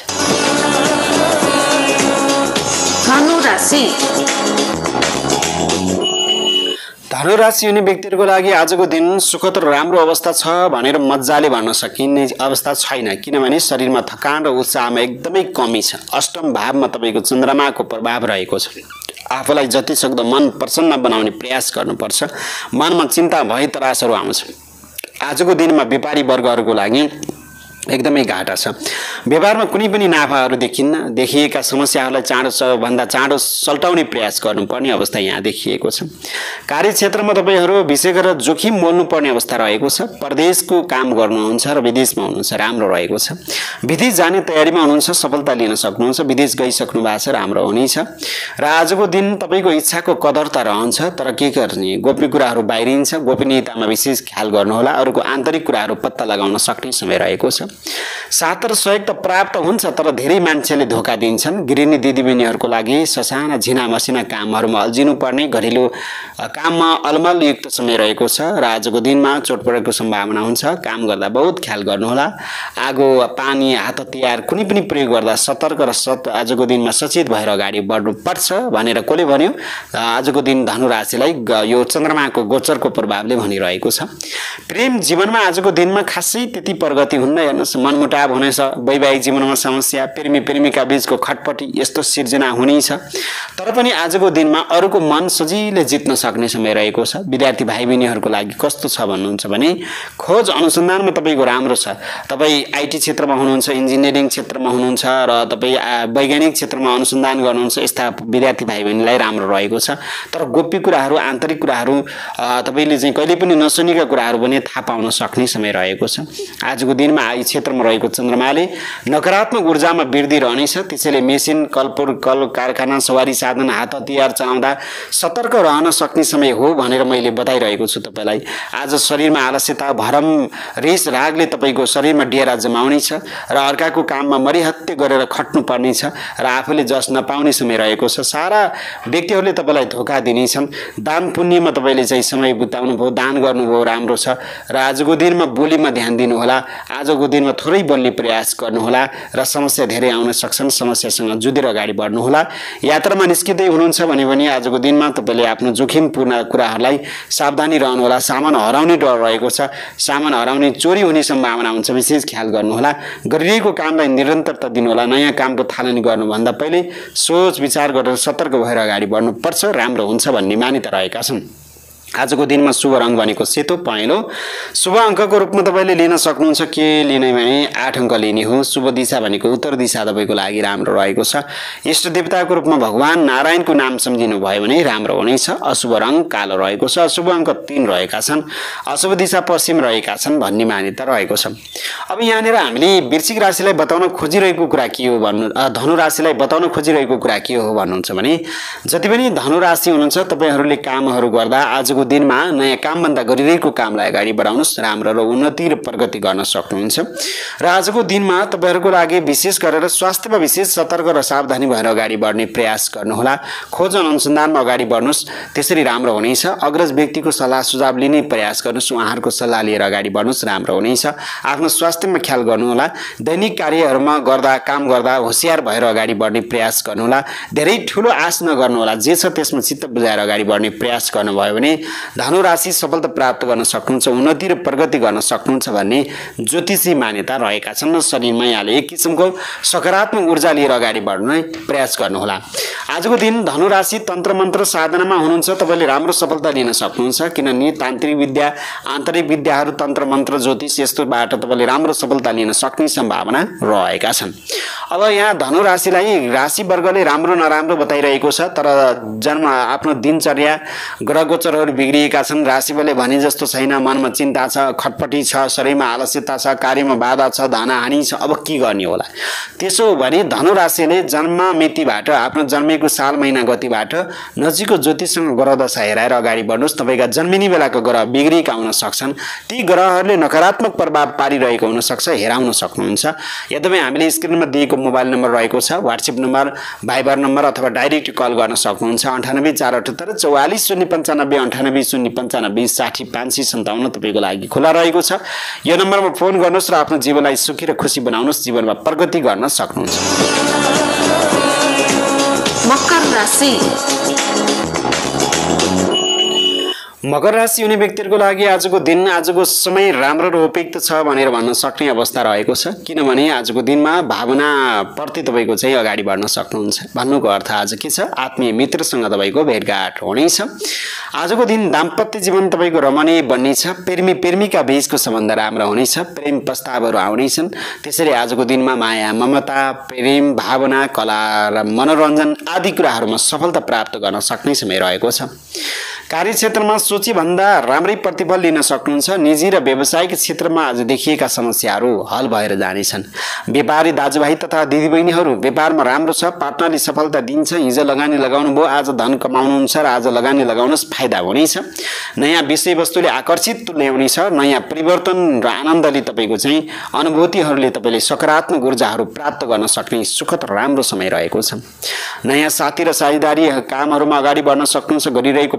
धनु राशि धनु राशि हुने व्यक्तिहरूको लागि आजको दिन सुखद र राम्रो अवस्था छ भनेर मजाले भन्न सकिने अवस्था छैन, किनभने शरीरमा थकान र उत्साहमा एकदमै कमी छ। अष्टम भावमा तपाईँको चन्द्रमाको प्रभाव रहेको छ। आफूलाई जति सक्दो मन प्रसन्न बनाउने प्रयास गर्नुपर्छ। मनमा चिन्ता भय त्रासहरू आउँछ। आजको दिनमा व्यापारी वर्गहरूको लागि एकदमै घाटा छ। व्यवहारमा कुनै पनि नाफाहरू देखिन्न। देखिएका समस्याहरूलाई चाँडोभन्दा चाँडो सल्टाउने प्रयास गर्नुपर्ने अवस्था यहाँ देखिएको छ। कार्यक्षेत्रमा तपाईँहरू विशेष गरेर जोखिम मोल्नुपर्ने अवस्था रहेको छ। परदेशको काम गर्नुहुन्छ र विदेशमा हुनुहुन्छ, राम्रो रहेको छ। विदेश जाने तयारीमा हुनुहुन्छ, सफलता लिन सक्नुहुन्छ। विदेश गइसक्नु भएको छ, राम्रो हुनेछ। र आजको दिन तपाईँको इच्छाको कदरता रहन्छ, तर के गर्ने, गोप्य कुराहरू बाहिरिन्छ। गोपनीयतामा विशेष ख्याल गर्नुहोला। अरूको आन्तरिक कुराहरू पत्ता लगाउन सक्ने समय रहेको छ। साथ र सहयोग त प्राप्त हुन्छ, तर धेरै मान्छेले धोका दिन्छन्। गृहिणी दिदीबहिनीहरूको लागि ससाना झिना मसिना कामहरूमा अल्झिनु पर्ने, घरेलु काममा अलमलयुक्त समय रहेको छ र आजको दिनमा चोटपटकको सम्भावना हुन्छ। काम गर्दा बहुत ख्याल गर्नुहोला। आगो पानी हात हतियार कुनै पनि प्रयोग गर्दा सतर्क र आजको दिनमा सचेत भएर अगाडि बढ्नुपर्छ भनेर कसले भन्यो? आजको दिन धनु राशिलाई यो चन्द्रमाको गोचरको प्रभावले भनिरहेको छ। प्रेम जीवनमा आजको दिनमा खासै त्यति प्रगति हुन्न। हेर्नुहोस् मनमुटाव हुनेछ, वैवाहिक जीवनमा समस्या, प्रेमी-प्रेमिका बीचको खटपटी यस्तो सिर्जना हुनेछ। तर पनि आजको दिनमा अरूको मन सजिलै जित्न सक्ने समय रहेको छ। विद्यार्थी भाइ बहिनीहरूको लागि कस्तो छ भन्नुहुन्छ भने खोज अनुसन्धानमा तपाईँको राम्रो छ। तपाईँ आइटी क्षेत्रमा हुनुहुन्छ, इन्जिनियरिङ क्षेत्रमा हुनुहुन्छ र तपाईँ वैज्ञानिक क्षेत्रमा अनुसन्धान गर्नुहुन्छ, यस्ता विद्यार्थी भाइ बहिनीलाई राम्रो रहेको छ। तर गोप्य कुराहरू, आन्तरिक कुराहरू, तपाईँले चाहिँ कहिले पनि नसुनेका कुराहरू पनि थाहा पाउन सक्ने समय रहेको छ। आजको दिनमा आयु क्षेत्रमा रहेको चन्द्रमाले नकारात्मक ऊर्जामा वृद्धि रहनेछ। त्यसैले मेसिन, कल कारखाना, सवारी साधन, हात हतियार चलाउँदा सतर्क रहन सक्ने समय हो भनेर मैले बताइरहेको छु तपाईँलाई। आज शरीरमा आलस्यता, भरम, रिस, रागले तपाईँको शरीरमा डेरा जमाउनेछ र अर्काको काममा मरिहत्ते गरेर खट्नु पर्नेछ र आफूले जस नपाउने समय रहेको छ। सारा व्यक्तिहरूले तपाईँलाई धोका दिनेछन्। दान पुण्यमा तपाईँले चाहिँ समय बिताउनु भयो, दान गर्नुभयो, राम्रो छ। र आजको दिनमा बोलीमा ध्यान दिनुहोला। आजको दिनमा थोरै बोल्ने प्रयास गर्नुहोला र समस्या धेरै आउन सक्छन्। समस्यासँग जुधेर अगाडि बढ्नुहोला। यात्रामा निस्किँदै हुनुहुन्छ भने पनि आजको दिनमा तपाईँले आफ्नो जोखिमपूर्ण कुराहरूलाई सावधानी रहनुहोला। सामान हराउने डर रहेको छ, सामान हराउने, चोरी हुने सम्भावना हुन्छ, विशेष ख्याल गर्नुहोला। गरिरहेको कामलाई निरन्तरता दिनुहोला। नयाँ कामको थालनी गर्नुभन्दा पहिले सोच विचार गरेर सतर्क भएर अगाडि बढ्नुपर्छ, राम्रो हुन्छ भन्ने मान्यता रहेका छन्। आजको दिनमा शुभ रङ भनेको सेतो पहेँलो। शुभ अङ्कको रूपमा तपाईँले लिन सक्नुहुन्छ, के लिने भने 8 अङ्क लिने हो। शुभ दिशा भनेको उत्तर दिशा तपाईँको लागि राम्रो रहेको छ। इष्ट देवताको रूपमा भगवान नारायणको नाम सम्झिनु भयो भने राम्रो हुनेछ। अशुभ रङ कालो रहेको छ। अशुभ अङ्क 3 रहेका छन्। अशुभ दिशा पश्चिम रहेका छन् भन्ने मान्यता रहेको छ। अब यहाँनिर हामीले वृश्चिक राशिलाई बताउन खोजिरहेको कुरा के हो भन्नु, धनु राशिलाई बताउन खोजिरहेको कुरा के हो भन्नुहुन्छ भने जति पनि धनु राशि हुनुहुन्छ तपाईँहरूले कामहरू गर्दा आजको दिनमा नयाँ कामभन्दा गरिरहेको कामलाई अगाडि बढाउनुहोस्, राम्रो र उन्नति र प्रगति गर्न सक्नुहुन्छ। र आजको दिनमा तपाईँहरूको लागि विशेष गरेर स्वास्थ्यमा विशेष सतर्क र सावधानी भएर अगाडि बढ्ने प्रयास गर्नुहोला। खोज अनुसन्धानमा अगाडि बढ्नुहोस्, त्यसरी राम्रो हुनेछ। अग्रज व्यक्तिको सल्लाह सुझाव लिने प्रयास गर्नुहोस्, उहाँहरूको सल्लाह लिएर अगाडि बढ्नुहोस्, राम्रो हुनेछ। आफ्नो स्वास्थ्यमा ख्याल गर्नुहोला। दैनिक कार्यहरूमा काम गर्दा होसियार भएर अगाडि बढ्ने प्रयास गर्नुहोला। धेरै ठुलो आश नगर्नुहोला, जे छ त्यसमा चित्त बुझाएर अगाडि बढ्ने प्रयास गर्नुभयो भने धनु राशि सफलता प्राप्त गर्न सक्नुहुन्छ, उन्नति र प्रगति गर्न सक्नुहुन्छ भन्ने ज्योतिषी मान्यता रहेका छन्। शरीरमा यहाँले एक किसिमको सकारात्मक ऊर्जा लिएर अगाडि बढ्ने प्रयास गर्नुहोला। आजको दिन धनु राशि तन्त्र मन्त्र साधनामा हुनुहुन्छ, तपाईँले राम्रो सफलता लिन सक्नुहुन्छ, किनभने तान्त्रिक विद्या, आन्तरिक विद्याहरू, तन्त्र मन्त्र, ज्योतिष यस्तोबाट तपाईँले राम्रो सफलता लिन सक्ने सम्भावना रहेका छन्। अब यहाँ धनु राशिलाई राशि वर्गले राम्रो नराम्रो बताइरहेको छ, तर जन्म आफ्नो दिनचर्या ग्रह गोचरहरू बिग्रिएका छन्। राशिले भने जस्तो छैन, मनमा चिन्ता छ, खटपटी छ, शरीरमा आलस्यता छ, कार्यमा बाधा छ, धनहानि छ। अब के गर्ने होला? त्यसो भने धनु राशिले जन्म मितिबाट, आफ्नो जन्मेको साल महिना गतिबाट नजिकको ज्योतिषसँग ग्रह दशा हेराएर अगाडि बढ्नुहोस्। तपाईँका जन्मिने बेलाको ग्रह बिग्रिएका हुन सक्छन्, ती ग्रहहरूले नकारात्मक प्रभाव पारिरहेको हुनसक्छ, हेराउन सक्नुहुन्छ। यद्यपि हामीले स्क्रिनमा दिएको मोबाइल नम्बर रहेको छ, व्हाट्सएप नम्बर, भाइबर नम्बर अथवा डाइरेक्ट कल गर्न सक्नुहुन्छ। 98 478 44 095 98 095 60 557 तपाईँको लागि खुला रहेको छ। यो नम्बरमा फोन गर्नुहोस् र आफ्नो जीवनलाई सुखी र खुसी बनाउनुहोस्, जीवनमा प्रगति गर्न सक्नुहुन्छ। मकर राशि। मकर राशि हुने व्यक्तिहरूको लागि आजको दिन, आजको समय राम्रो र उपयुक्त छ भनेर भन्न सक्ने अवस्था रहेको छ, किनभने आजको दिनमा भावनाप्रति तपाईँको चाहिँ अगाडि बढ्न सक्नुहुन्छ। भन्नुको अर्थ आज के छ? आत्मीय मित्रसँग तपाईँको भेटघाट हुनेछ। आजको दिन दाम्पत्य जीवन तपाईँको रमणीय बन्नेछ। प्रेमी प्रेमिका बीचको सम्बन्ध राम्रो हुनेछ, प्रेम प्रस्तावहरू आउनेछन्। त्यसरी आजको दिनमा माया, ममता, प्रेम, भावना, कला र मनोरञ्जन आदि कुराहरूमा सफलता प्राप्त गर्न सक्ने समय रहेको छ। कार्यक्षेत्रमा सोचेभन्दा राम्रै प्रतिफल लिन सक्नुहुन्छ। निजी र व्यावसायिक क्षेत्रमा आज देखिएका समस्याहरू हल भएर जानेछन्। व्यापारी दाजुभाइ तथा दिदीबहिनीहरू व्यापारमा राम्रो छ, पार्टनरले सफलता दिन्छ। हिजो लगानी लगाउनु भयो, आज धन कमाउनुहुन्छ र आज लगानी लगाउनुहोस्, फाइदा हुनेछ। नयाँ विषयवस्तुले आकर्षित ल्याउनेछ। नयाँ परिवर्तन र आनन्दले तपाईँको चाहिँ अनुभूतिहरूले तपाईँले सकारात्मक ऊर्जाहरू प्राप्त गर्न सक्ने सुखद राम्रो समय रहेको छ। नयाँ साथी र साझेदारी कामहरूमा अगाडि बढ्न सक्नुहुन्छ। गरिरहेको प्रयास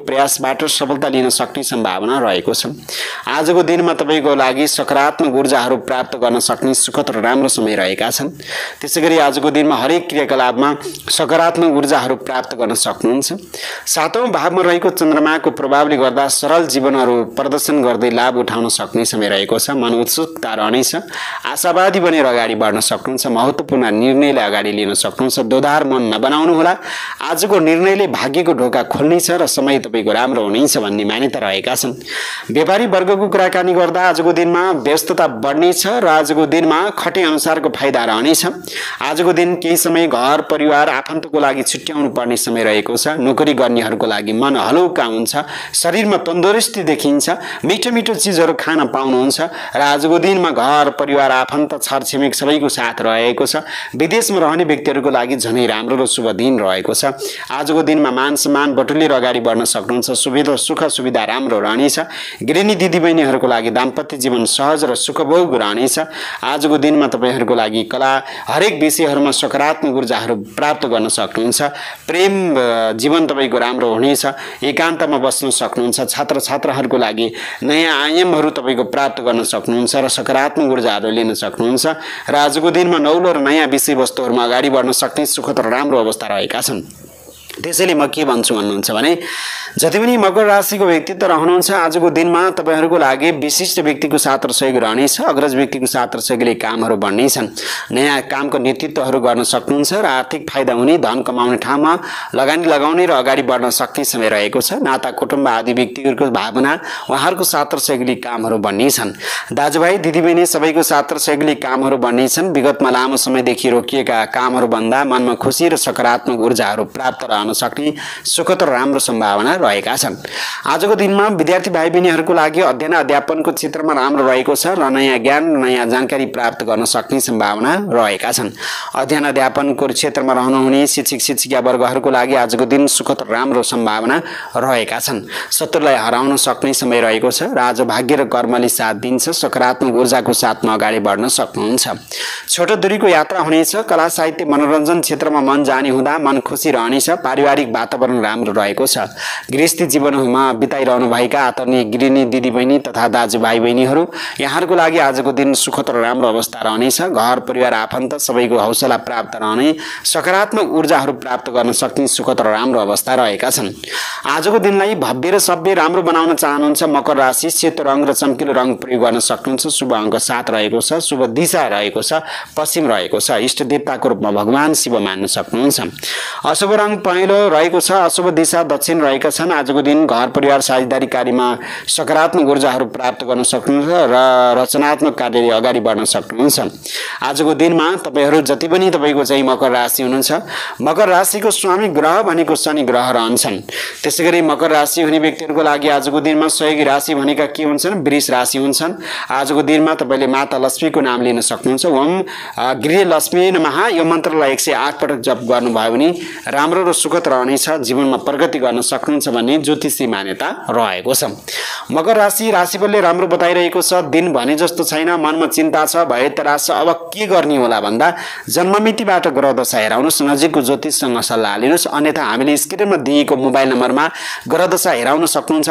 त्यसबाट सफलता लिन सक्ने सम्भावना रहेको छ। आजको दिनमा तपाईँको लागि सकारात्मक ऊर्जाहरू प्राप्त गर्न सक्ने सुखद र राम्रो समय रहेका छन्। त्यसैगरी आजको दिनमा हरेक क्रियाकलापमा सकारात्मक ऊर्जाहरू प्राप्त गर्न सक्नुहुन्छ। 7औं भावमा रहेको चन्द्रमाको प्रभावले गर्दा सरल जीवनहरू प्रदर्शन गर्दै लाभ उठाउन सक्ने समय रहेको छ। मन उत्सुकता रहनेछ, आशावादी बनेर अगाडि बढ्न सक्नुहुन्छ, महत्त्वपूर्ण निर्णयलाई अगाडि लिन सक्नुहुन्छ। दोधार मन नबनाउनुहोला, आजको निर्णयले भाग्यको ढोका खोल्नेछ र समय तपाईँको राम्रो हुनेछ भन्ने मान्यता रहेका छन्। व्यापारी वर्गको कुराकानी गर्दा आजको दिनमा व्यस्तता बढ्नेछ र आजको दिनमा खटे अनुसारको फाइदा रहनेछ। आजको दिन केही समय घर परिवार आफन्तको लागि छुट्याउनु पर्ने समय रहेको छ। नोकरी गर्नेहरूको लागि मन हलुका हुन्छ, शरीरमा तन्दुरुस्ती देखिन्छ, मिठो मिठो चिजहरू खान पाउनुहुन्छ र आजको दिनमा घर परिवार आफन्त छरछिमेक सबैको साथ रहेको छ। विदेशमा रहने व्यक्तिहरूको लागि झनै राम्रो र शुभ दिन रहेको छ। आजको दिनमा मान सम्मान बटुलेर अगाडि बढ्न सक्नुहुन्छ। सुख सुविधा राम्रो रहनेछ। गृहिणी दिदीबहिनीहरूको लागि दाम्पत्य जीवन सहज र सुखभोग रहनेछ। आजको दिनमा तपाईँहरूको लागि कला हरेक विषयहरूमा सकारात्मक ऊर्जाहरू प्राप्त गर्न सक्नुहुन्छ। प्रेम जीवन तपाईँको राम्रो हुनेछ। एकान्तमा बस्न सक्नुहुन्छ। छात्र छात्राहरूको लागि नयाँ आयामहरू तपाईँको प्राप्त गर्न सक्नुहुन्छ र सकारात्मक ऊर्जाहरू लिन सक्नुहुन्छ र आजको दिनमा नौलो र नयाँ विषयवस्तुहरूमा अगाडि बढ्न सक्ने सुखद र राम्रो अवस्था रहेका छन्। त्यसैले म के भन्छु भन्नुहुन्छ भने जति पनि मकर राशिको व्यक्तित्व रहनुहुन्छ आजको दिनमा तपाईँहरूको लागि विशिष्ट व्यक्तिको साथ र सहयोग रहनेछ। अग्रज व्यक्तिको साथ र सहयोगले कामहरू बढ्नेछन्। नयाँ कामको नेतृत्वहरू गर्न सक्नुहुन्छ र आर्थिक फाइदा हुने, धन कमाउने ठाउँमा लगानी लगाउने र अगाडि बढ्न सक्ने समय रहेको छ। नाता कुटुम्ब आदि व्यक्तिहरूको भावना उहाँहरूको साथ र सहयोगले कामहरू बढ्नेछन्। दाजुभाइ दिदीबहिनी सबैको साथ र सहयोगले कामहरू बढ्नेछन्। विगतमा लामो समयदेखि रोकिएका कामहरू बन्दा मनमा खुसी र सकारात्मक ऊर्जाहरू प्राप्त रहन सक्ने सुखद र राम्रो सम्भावना रहेका छन्। आजको दिनमा विद्यार्थी भाइ बहिनीहरूको लागि अध्ययन अध्यापनको क्षेत्रमा राम्रो रहेको छ र नयाँ ज्ञान नयाँ जानकारी प्राप्त गर्न सक्ने सम्भावना रहेका छन्। अध्ययन अध्यापनको क्षेत्रमा रहनुहुने शिक्षक शिक्षिका वर्गहरूको लागि आजको दिन सुखद राम्रो सम्भावना रहेका छन्। शत्रुलाई हराउन सक्ने समय रहेको छ र आज भाग्य र कर्मले साथ दिन्छ। सकारात्मक ऊर्जाको साथमा अगाडि बढ्न सक्नुहुन्छ। छोटो दूरीको यात्रा हुनेछ। कला साहित्य मनोरञ्जन क्षेत्रमा मन जाने हुँदा मन खुसी रहनेछ। पारिवारिक वातावरण राम्रो रहेको छ। गृहस्थी जीवनमा बिताइरहनु भएका आदरणीय गृहिणी दिदीबहिनी तथा दाजुभाइ बहिनीहरू यहाँहरूको लागि आजको दिन सुखद र राम्रो अवस्था रहनेछ। घर परिवार आफन्त सबैको हौसला प्राप्त रहने, सकारात्मक ऊर्जाहरू प्राप्त गर्न सक्ने सुखद र राम्रो अवस्था रहेका छन्। आजको दिनलाई भव्य र सभ्य राम्रो बनाउन चाहनुहुन्छ मकर राशि सेतो रङ र चम्किलो रङ प्रयोग गर्न सक्नुहुन्छ। शुभ अङ्क 7 रहेको छ। शुभ दिशा रहेको छ पश्चिम रहेको छ। इष्ट देवताको रूपमा भगवान शिव मान्न सक्नुहुन्छ। अशुभ रङ पहेँलो रहेको छ। अशुभ दिशा दक्षिण रहेका छन्। आजको दिन घर परिवार साझेदारी कार्यमा सकारात्मक ऊर्जाहरू प्राप्त गर्न सक्नुहुन्छ र रचनात्मक कार्यले अगाडि बढ्न सक्नुहुन्छ। आजको दिनमा तपाईँहरू जति पनि तपाईँको चाहिँ मकर राशि हुनुहुन्छ, मकर राशिको स्वामी ग्रह भनेको शनि ग्रह रहन्छन्। त्यसैगरी मकर राशि हुने व्यक्तिहरूको लागि आजको दिनमा सहयोगी राशि भनेका के हुन्छन्? वृष राशि हुन्छन्। आजको दिनमा तपाईँले माता लक्ष्मीको नाम लिन सक्नुहुन्छ। ओम गृह लक्ष्मी नमः यो मन्त्रलाई 108 पटक जप गर्नुभयो भने राम्रो र सुखद रहनेछ। जीवनमा प्रगति गर्न सक्नुहुन्छ भन्ने ज्योतिषी मान्यता रहेको छ। मकर राशि राशिफलले राम्रो बताइरहेको छ। दिन भने जस्तो छैन, मनमा चिन्ता छ, भय तरास छ। अब के गर्ने होला भन्दा जन्ममितिबाट ग्रह दशा हेराउनुहोस्, नजिकको ज्योतिषसँग सल्लाह लिनुहोस्। अन्यथा हामीले स्क्रिनमा दिएको मोबाइल नम्बरमा ग्रह दशा हेराउन सक्नुहुन्छ।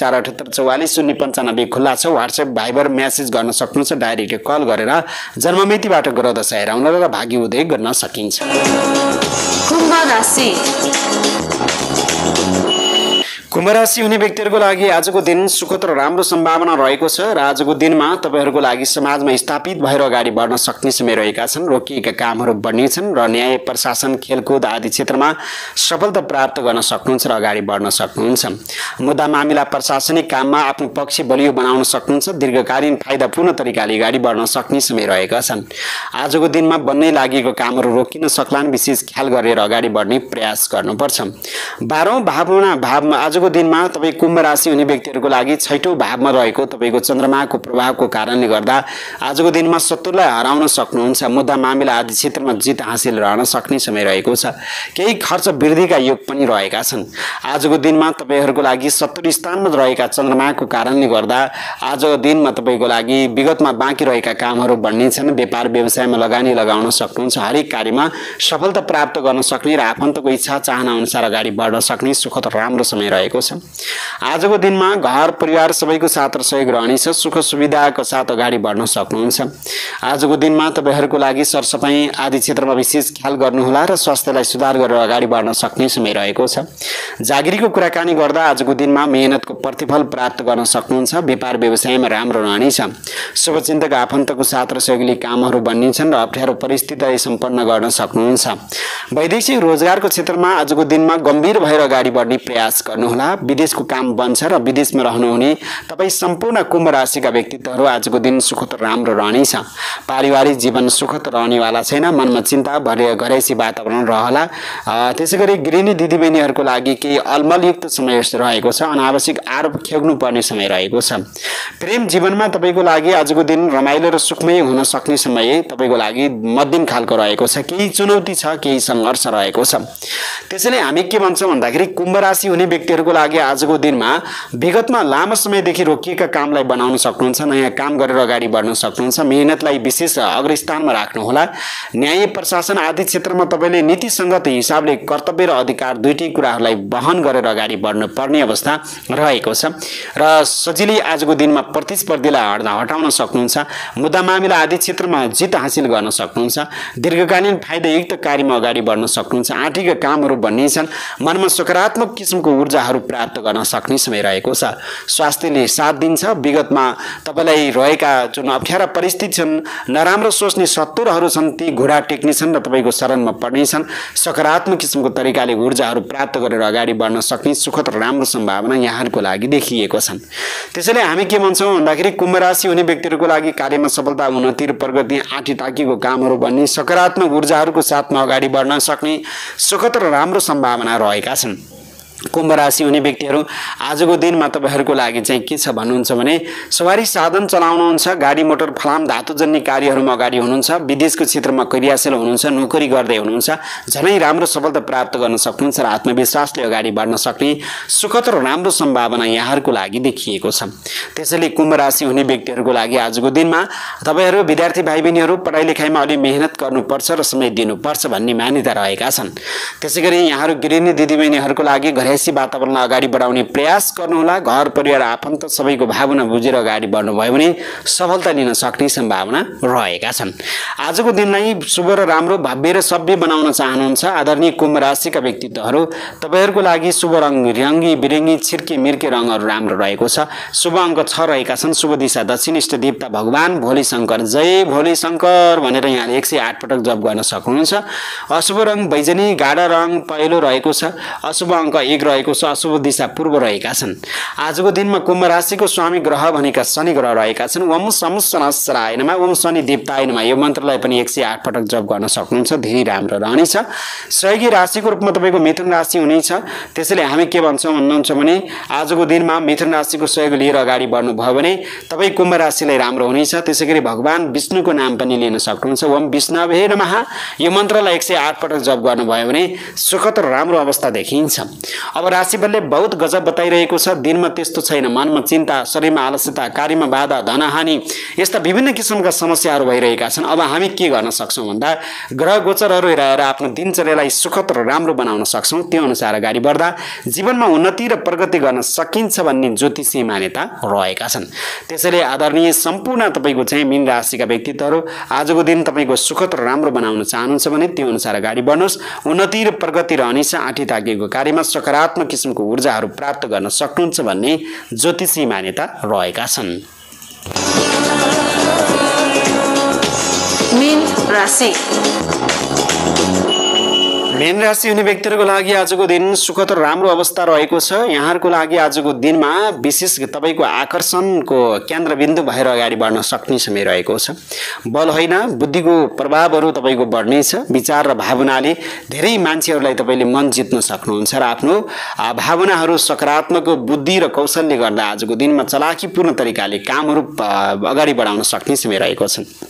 9848744095 खुल्ला छ। व्हाट्सएप भाइबर मेसेज गर्न सक्नुहुन्छ। डाइरेक्ट कल गरेर जन्ममितिबाट ग्रह दशा हेराउन र भाग्य उदय गर्न सकिन्छ। कुम्भ राशि कुम्भ राशि हुने व्यक्तिहरूको लागि आजको दिन सुखद र राम्रो सम्भावना रहेको छ र आजको दिनमा तपाईँहरूको लागि समाजमा स्थापित भएर अगाडि बढ्न सक्ने समय रहेका छन्। रोकिएका कामहरू बढ्नेछन् र न्याय प्रशासन खेलकुद आदि क्षेत्रमा सफलता प्राप्त गर्न सक्नुहुन्छ र अगाडि बढ्न सक्नुहुन्छ। मुद्दा मामिला प्रशासनिक काममा आफ्नो पक्ष बलियो बनाउन सक्नुहुन्छ। दीर्घकालीन फाइदापूर्ण तरिकाले अगाडि बढ्न सक्ने समय रहेका छन्। आजको दिनमा बन्नै लागेको कामहरू रोकिन सक्लान्। विशेष ख्याल गरेर अगाडि बढ्ने प्रयास गर्नुपर्छ। 12औं भावमा आजको दिनमा तपाईँ कुम्भ राशि हुने व्यक्तिहरूको लागि 6औं भावमा रहेको तपाईँको चन्द्रमाको प्रभावको कारणले गर्दा आजको दिनमा शत्रुलाई हराउन सक्नुहुन्छ। मुद्दा मामिला आदि क्षेत्रमा जित हासिल रहन सक्ने समय रहेको छ। केही खर्च वृद्धिका योग पनि रहेका छन्। आजको दिनमा तपाईँहरूको लागि शत्रु स्थानमा रहेका चन्द्रमाको कारणले गर्दा आजको दिनमा तपाईँको लागि विगतमा बाँकी रहेका कामहरू बढ्नेछन्। व्यापार व्यवसायमा लगानी लगाउन सक्नुहुन्छ। हरेक कार्यमा सफलता प्राप्त गर्न सक्ने र आफन्तको इच्छा चाहना अनुसार अगाडि बढ्न सक्ने सुखद राम्रो समय रहेको रहेको छ। आजको दिनमा घर परिवार सबैको साथ र सहयोग रहनेछ। सुख सुविधाको साथ अगाडि बढ्न सक्नुहुन्छ। आजको दिनमा तपाईहरूको लागि सरसफाइ आदि क्षेत्रमा विशेष ख्याल गर्नुहोला र स्वास्थ्यलाई सुधार गरेर अगाडि बढ्न सक्ने समय रहेको छ। जागिरीको कुराकानी गर्दा आजको दिनमा मेहनतको प्रतिफल प्राप्त गर्न सक्नुहुन्छ। व्यापार व्यवसायमा राम्रो रहनेछ। शुभचिन्तक आफन्तको साथ र सहयोगले कामहरू बन्नेछन् र अप्ठ्यारो परिस्थितिलाई सम्पन्न गर्न सक्नुहुन्छ। वैदेशिक रोजगारको क्षेत्रमा आजको दिनमा गम्भीर भएर अगाडि बढ्ने प्रयास गर्नुहोला। विदेशको काम बन्छ र विदेशमा रहनुहुने तपाईँ सम्पूर्ण कुम्भ राशिका व्यक्तित्वहरू आजको दिन सुखद राम्रो रहनेछ। पारिवारिक जीवन सुखद रहनेवाला छैन। मनमा चिन्ता भरे घरेसी वातावरण रहला। त्यसैगरी गृहिणी दिदीबहिनीहरूको लागि केही अलमलयुक्त समय रहेको छ। अनावश्यक आरोप खेग्नु पर्ने समय रहेको छ। प्रेम जीवनमा तपाईँको लागि आजको दिन रमाइलो र सुखमय हुन सक्ने समय तपाईँको लागि मध्यम खालको रहेको छ। केही चुनौती छ, केही सङ्घर्ष रहेको छ। त्यसैले हामी के भन्छौँ भन्दाखेरि कुम्भ राशि हुने व्यक्तिहरूको लागि आजको दिनमा विगतमा लामो समयदेखि रोकिएका कामलाई बनाउन सक्नुहुन्छ। नयाँ काम गरेर अगाडि बढ्न सक्नुहुन्छ। मेहनतलाई विशेष अग्रस्थानमा राख्नुहोला। न्याय प्रशासन आदि क्षेत्रमा तपाईँले नीतिसङ्गत हिसाबले कर्तव्य र अधिकार दुईटै कुराहरूलाई वहन गरेर अगाडि बढ्नु पर्ने अवस्था रहेको छ र सजिलै आजको दिनमा प्रतिस्पर्धीलाई हटाउन सक्नुहुन्छ। मुद्दा मामिला आदि क्षेत्रमा जित हासिल गर्न सक्नुहुन्छ। दीर्घकालीन फाइदायुक्त कार्यमा अगाडि बढ्न सक्नुहुन्छ। आँटीका कामहरू बन्नेछन्। मनमा सकारात्मक किसिमको ऊर्जाहरू प्राप्त गर्न सक्ने समय रहेको छ। स्वास्थ्यले साथ दिन्छ। विगतमा तपाईँलाई रहेका जुन अप्ठ्यारा परिस्थिति छन्, नराम्रो सोच्ने शत्रुहरू छन्, ती घुँडा टेक्नेछन् र तपाईँको शरणमा पर्नेछन्। सकारात्मक किसिमको तरिकाले ऊर्जाहरू प्राप्त गरेर अगाडि बढ्न सक्ने सुखद र राम्रो सम्भावना यहाँहरूको लागि देखिएको छन्। त्यसैले हामी के भन्छौँ भन्दाखेरि कुम्भ राशि हुने व्यक्तिहरूको लागि कार्यमा सफलता, उन्नति र प्रगति, आँटी ताकीको कामहरू बन्ने, सकारात्मक ऊर्जाहरूको साथमा अगाडि बढ्न सक्ने सुखद र राम्रो सम्भावना रहेका छन्। कुम्भ राशि हुने व्यक्तिहरू आजको दिनमा तपाईँहरूको लागि चाहिँ के छ भन्नुहुन्छ भने सवारी साधन चलाउनुहुन्छ, गाडी मोटर फलाम धातुजन्य कार्यहरूमा अगाडि हुनुहुन्छ, विदेशको क्षेत्रमा क्रियाशील हुनुहुन्छ, नोकरी गर्दै हुनुहुन्छ, झनै राम्रो सफलता प्राप्त गर्न सक्नुहुन्छ र आत्मविश्वासले अगाडि बढ्न सक्ने सुखद र राम्रो सम्भावना यहाँहरूको लागि देखिएको छ। त्यसैले कुम्भ राशि हुने व्यक्तिहरूको लागि आजको दिनमा तपाईँहरू विद्यार्थी भाइ बहिनीहरू पढाइ लेखाइमा अलि मेहनत गर्नुपर्छ र समय दिनुपर्छ भन्ने मान्यता रहेका छन्। त्यसैगरी यहाँहरू गृहिणी दिदीबहिनीहरूको लागि घरेसी वातावरणलाई अगाडि बढाउने प्रयास गर्नुहोला। घर परिवार आफन्त सबैको भावना बुझेर अगाडि बढ्नुभयो भने सफलता लिन सक्ने सम्भावना रहेका छन्। आजको दिनलाई शुभ र राम्रो, भव्य र सभ्य बनाउन चाहनुहुन्छ आदरणीय कुम्भ राशिका व्यक्तित्वहरू, तपाईँहरूको लागि शुभ रङ रङ्गी बिरङ्गी छिर्के मिर्के रङहरू राम्रो रहेको छ। शुभ अङ्क 6 रहेका छन्। शुभ दिशा दक्षिण, इष्ट देवता भगवान भोले शङ्कर, जय भोले शङ्कर भनेर यहाँले 108 पटक जप गर्न सक्नुहुन्छ। अशुभ रङ बैजनी गाढा रङ पहेँलो रहेको छ। अशुभ अङ्क 1 रहेको छ। अशुभ दिशा पूर्व रहेका छन्। आजको दिनमा कुम्भ राशिको स्वामी ग्रह भनेका शनि ग्रह रहेका छन्। ओम शमशनाय नमः, ओम शनि देवताय नमः यो मन्त्रलाई पनि 108 पटक जप गर्न सक्नुहुन्छ। धेरै राम्रो रहनेछ। सहयोगी राशिको रूपमा तपाईँको मिथुन राशि हुनेछ। त्यसैले हामी के भन्छौँ भन्नुहुन्छ भने आजको दिनमा मिथुन राशिको सहयोग लिएर अगाडि बढ्नुभयो भने तपाईँ कुम्भ राशिलाई राम्रो हुनेछ। त्यसैगरी भगवान विष्णुको नाम पनि लिन सक्नुहुन्छ। ओम विष्णवे नमः यो मन्त्रलाई 108 पटक जप गर्नुभयो भने सुखद र राम्रो अवस्था देखिन्छ। अब राशिफलले बहुत गजब बताइरहेको छ। दिनमा त्यस्तो छैन। मनमा चिन्ता, शरीरमा आलस्यता, कार्यमा बाधा, धनहानि यस्ता विभिन्न किसिमका समस्याहरू भइरहेका छन्। अब हामी के गर्न सक्छौँ भन्दा ग्रह गोचरहरू हेरेर आफ्नो दिनचर्यालाई सुखद र राम्रो बनाउन सक्छौँ। त्यो अनुसार अगाडि बढ्दा जीवनमा उन्नति र प्रगति गर्न सकिन्छ भन्ने ज्योतिषीय मान्यता रहेका छन्। त्यसैले आदरणीय सम्पूर्ण तपाईँको चाहिँ मीन राशिका व्यक्तित्वहरू आजको दिन तपाईँको सुखद र राम्रो बनाउन चाहनुहुन्छ भने त्यो अनुसार अगाडि बढ्नुहोस्। उन्नति र प्रगति रहनेछ। आँटी ताकेको कार्यमा सकारात्मक किसिमको ऊर्जाहरू प्राप्त गर्न सक्नुहुन्छ भन्ने ज्योतिषी मान्यता रहेका छन्। मीन राशि मीन राशि हुने व्यक्तिहरूको लागि आजको दिन सुखद र राम्रो अवस्था रहेको छ। यहाँहरूको लागि आजको दिनमा विशेष तपाईँको आकर्षणको केन्द्रबिन्दु भएर अगाडि बढ्न सक्ने समय रहेको छ। बल होइन, बुद्धिको प्रभावहरू तपाईँको बढ्नेछ। विचार र भावनाले धेरै मान्छेहरूलाई तपाईँले मन जित्न सक्नुहुन्छ र आफ्नो भावनाहरू सकारात्मक बुद्धि र कौशलले गर्दा आजको दिनमा चलाकीपूर्ण तरिकाले कामहरू अगाडि बढाउन सक्ने समय रहेको छ।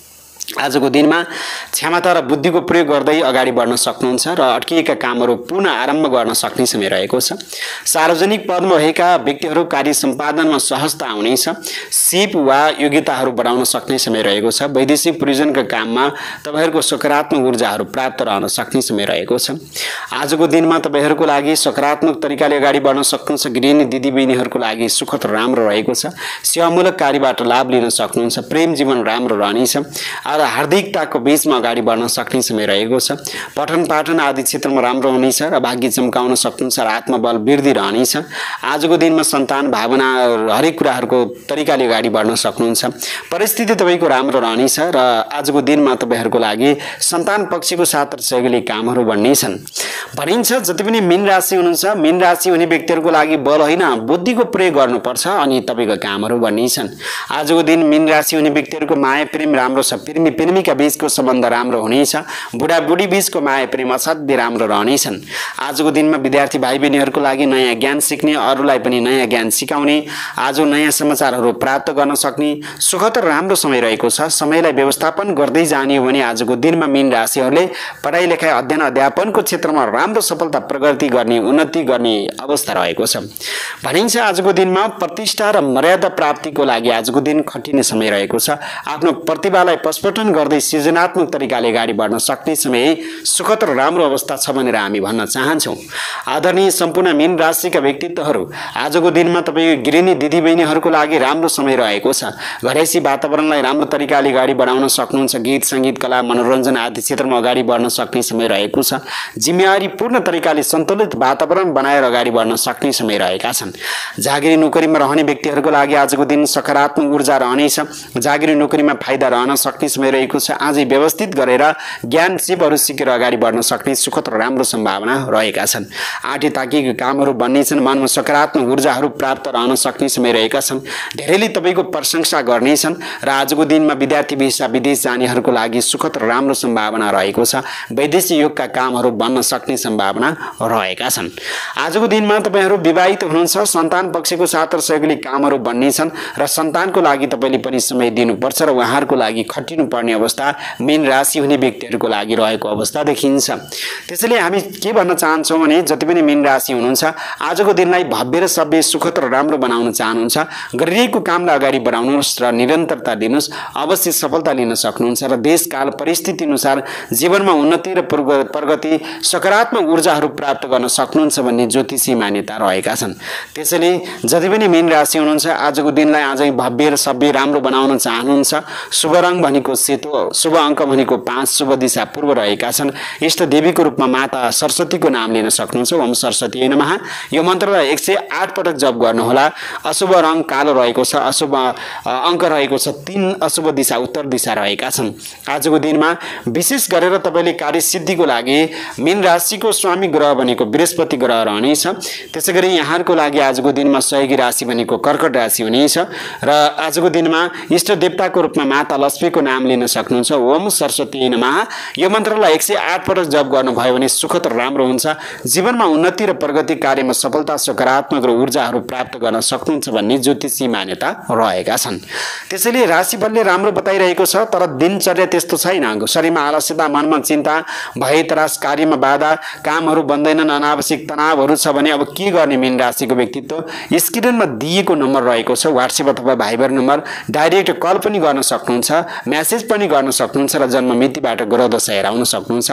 आजको दिनमा क्षमता र बुद्धिको प्रयोग गर्दै अगाडि बढ्न सक्नुहुन्छ र अड्किएका कामहरू पुनः आरम्भ गर्न सक्ने समय रहेको छ। सार्वजनिक पदमा भएका व्यक्तिहरू कार्य सम्पादनमा सहजता आउनेछ। सिप वा योग्यताहरू बढाउन सक्ने समय रहेको छ। वैदेशिक प्रयोजनका काममा तपाईँहरूको सकारात्मक ऊर्जाहरू प्राप्त रहन सक्ने समय रहेको छ। आजको दिनमा तपाईँहरूको लागि सकारात्मक तरिकाले अगाडि बढ्न सक्नुहुन्छ। गृहिणी दिदीबहिनीहरूको लागि सुखद राम्रो रहेको छ। सेवामूलक कार्यबाट लाभ लिन सक्नुहुन्छ। प्रेम जीवन राम्रो रहनेछ र हार्दिकताको बीचमा अगाडि बढ्न सक्ने समय रहेको छ। पठन पाठन आदि क्षेत्रमा राम्रो हुनेछ र भाग्य चम्काउन सक्नुहुन्छ र आत्मबल वृद्धि रहनेछ। आजको दिनमा सन्तान भावना हरेक कुराहरूको तरिकाले अगाडि बढ्न सक्नुहुन्छ। परिस्थिति तपाईँको राम्रो रहनेछ र आजको दिनमा तपाईँहरूको लागि सन्तान पक्षको साथ र सहयोगले कामहरू बढ्नेछन्। भनिन्छ जति पनि मीन राशि हुनुहुन्छ, मीन राशि हुने व्यक्तिहरूको लागि बल होइन बुद्धिको प्रयोग गर्नुपर्छ अनि तपाईँको कामहरू बढ्नेछन्। आजको दिन मीन राशि हुने व्यक्तिहरूको माया प्रेम राम्रो छ। प्रेमीका बीचको सम्बन्ध राम्रो हुनेछ। बुढाबुढी बीचको माया प्रेम असाध्यै राम्रो रहनेछन्। आजको दिनमा विद्यार्थी भाइ बहिनीहरूको लागि नयाँ ज्ञान सिक्ने, अरूलाई पनि नयाँ ज्ञान सिकाउने, आज नयाँ समाचारहरू प्राप्त गर्न सक्ने सुखद र राम्रो समय रहेको छ। समयलाई व्यवस्थापन गर्दै जाने हो भने आजको दिनमा मीन राशिहरूले पढाइ लेखाइ अध्ययन अध्यापनको क्षेत्रमा राम्रो सफलता प्रगति गर्ने, उन्नति गर्ने अवस्था रहेको छ। भनिन्छ आजको दिनमा प्रतिष्ठा र मर्यादा प्राप्तिको लागि आजको दिन खटिने समय रहेको छ। आफ्नो प्रतिभालाई प्रस्फुटन गर्दै सृजनात्मक तरिकाले अगाडि बढ्न सक्ने समय सुखद र राम्रो अवस्था छ भनेर हामी भन्न चाहन्छौँ। आदरणीय सम्पूर्ण मीन राशिका व्यक्तित्वहरू आजको दिनमा तपाईँ गृहिणी दिदीबहिनीहरूको लागि राम्रो समय रहेको छ। घरैसी वातावरणलाई राम्रो तरिकाले अगाडि बढाउन सक्नुहुन्छ। गीत सङ्गीत कला मनोरञ्जन आदि क्षेत्रमा अगाडि बढ्न सक्ने समय रहेको छ। जिम्मेवारी पूर्ण तरिकाले सन्तुलित वातावरण बनाएर अगाडि बढ्न सक्ने समय रहेका छन्। जागिरी नोकरीमा रहने व्यक्तिहरूको लागि आजको दिन सकारात्मक ऊर्जा रहनेछ। जागिरी नोकरीमा फाइदा रहन सक्ने समय रहेको छ। आजै व्यवस्थित गरेर ज्ञान सिपहरू सिकेर अगाडि बढ्न सक्ने सुखद र राम्रो सम्भावना रहेका छन्। आँटी ताकिएका कामहरू बन्नेछन्। मनमा सकारात्मक ऊर्जाहरू प्राप्त रहन सक्ने समय रहेका छन्। धेरैले तपाईँको प्रशंसा गर्नेछन् र आजको दिनमा विद्यार्थी भिसा विदेश जानेहरूको लागि सुखद र राम्रो सम्भावना रहेको छ। वैदेशिक योगका कामहरू बन्न सक्ने सम्भावना रहेका छन्। आजको दिनमा तपाईँहरू विवाहित हुनुहुन्छ। सन्तान पक्षको साथ र सहयोगले कामहरू बन्नेछन् र सन्तानको लागि तपाईँले पनि समय दिनुपर्छ र उहाँहरूको लागि खटिनु पर्ने अवस्था मीन राशि हुने व्यक्तिहरूको लागि रहेको अवस्था देखिन्छ। त्यसैले हामी के भन्न चाहन्छौँ भने जति पनि मीन राशि हुनुहुन्छ आजको दिनलाई भव्य र सभ्य सुखद र राम्रो बनाउन चाहनुहुन्छ, गरिरहेको कामलाई अगाडि बढाउनुहोस् र निरन्तरता दिनुहोस्, अवश्य सफलता लिन सक्नुहुन्छ र देशकाल परिस्थिति अनुसार जीवनमा उन्नति र प्रगति सकारात्मक ऊर्जाहरू प्राप्त गर्न सक्नुहुन्छ भन्ने ज्योतिषी मान्यता रहेका छन्। त्यसैले जति पनि मीन राशि हुनुहुन्छ आजको दिनलाई आजै भव्य र सभ्य राम्रो बनाउन चाहनुहुन्छ। शुभ रङ भनेको सेतो, शुभ अङ्क भनेको 5, शुभ दिशा पूर्व रहेका छन्। इष्ट देवीको रूपमा माता सरस्वतीको नाम लिन सक्नुहुन्छ। ओम सरस्वती नमः यो मन्त्रलाई 108 पटक जप गर्नुहोला। अशुभ रङ कालो रहेको छ। अशुभ अङ्क रहेको छ 3, अशुभ दिशा उत्तर दिशा रहेका छन्। आजको दिनमा विशेष गरेर तपाईँले कार्यसिद्धिको लागि मीन राशिको स्वामी ग्रह भनेको बृहस्पति ग्रह रहनेछ। त्यसै गरी यहाँहरूको लागि आजको दिनमा सहयोगी राशि भनेको कर्कट राशि हुनेछ र आजको दिनमा इष्ट देवताको रूपमा माता लक्ष्मीको नाम लिन सक्नुहुन्छ। ओम सरस्वती नमः यो मन्त्रलाई 108 पटक जप गर्नुभयो भने सुखद र राम्रो हुन्छ। जीवनमा उन्नति र प्रगति, कार्यमा सफलता, सकारात्मक र ऊर्जाहरू प्राप्त गर्न सक्नुहुन्छ भन्ने ज्योतिषी मान्यता रहेका छन्। त्यसैले राशिफलले राम्रो बताइरहेको छ तर दिनचर्या त्यस्तो छैन। शरीरमा आलस्यता, मनमा चिन्ता, भय त्रास, कार्यमा बाधा, कामहरू बन्दैनन्, अनावश्यक तनावहरू छ भने अब के गर्ने मीन राशिको व्यक्तित्व स्क्रिनमा दिएको नम्बर रहेको छ व्हाट्सएप अथवा भाइबर नम्बर, डाइरेक्ट कल पनि गर्न सक्नुहुन्छ, मेसेज पनि गर्न सक्नुहुन्छ र जन्म मितिबाट ग्रह दशा हेराउन सक्नुहुन्छ।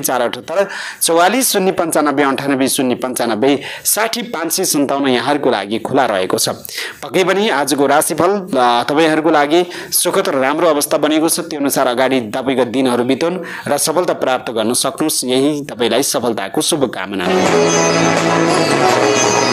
98 488 44 095 98 095 60 557 यहाँहरूको लागि खुला रहेको छ। पक्कै पनि आजको राशिफल तपाईँहरूको लागि सुखद र राम्रो अवस्था बनेको छ। त्यो अनुसार अगाडि तपाईँका दिनहरू बितुन् र सफलता प्राप्त गर्न सक्नुहोस्। यही तपाईँलाई सफलताको शुभकामना।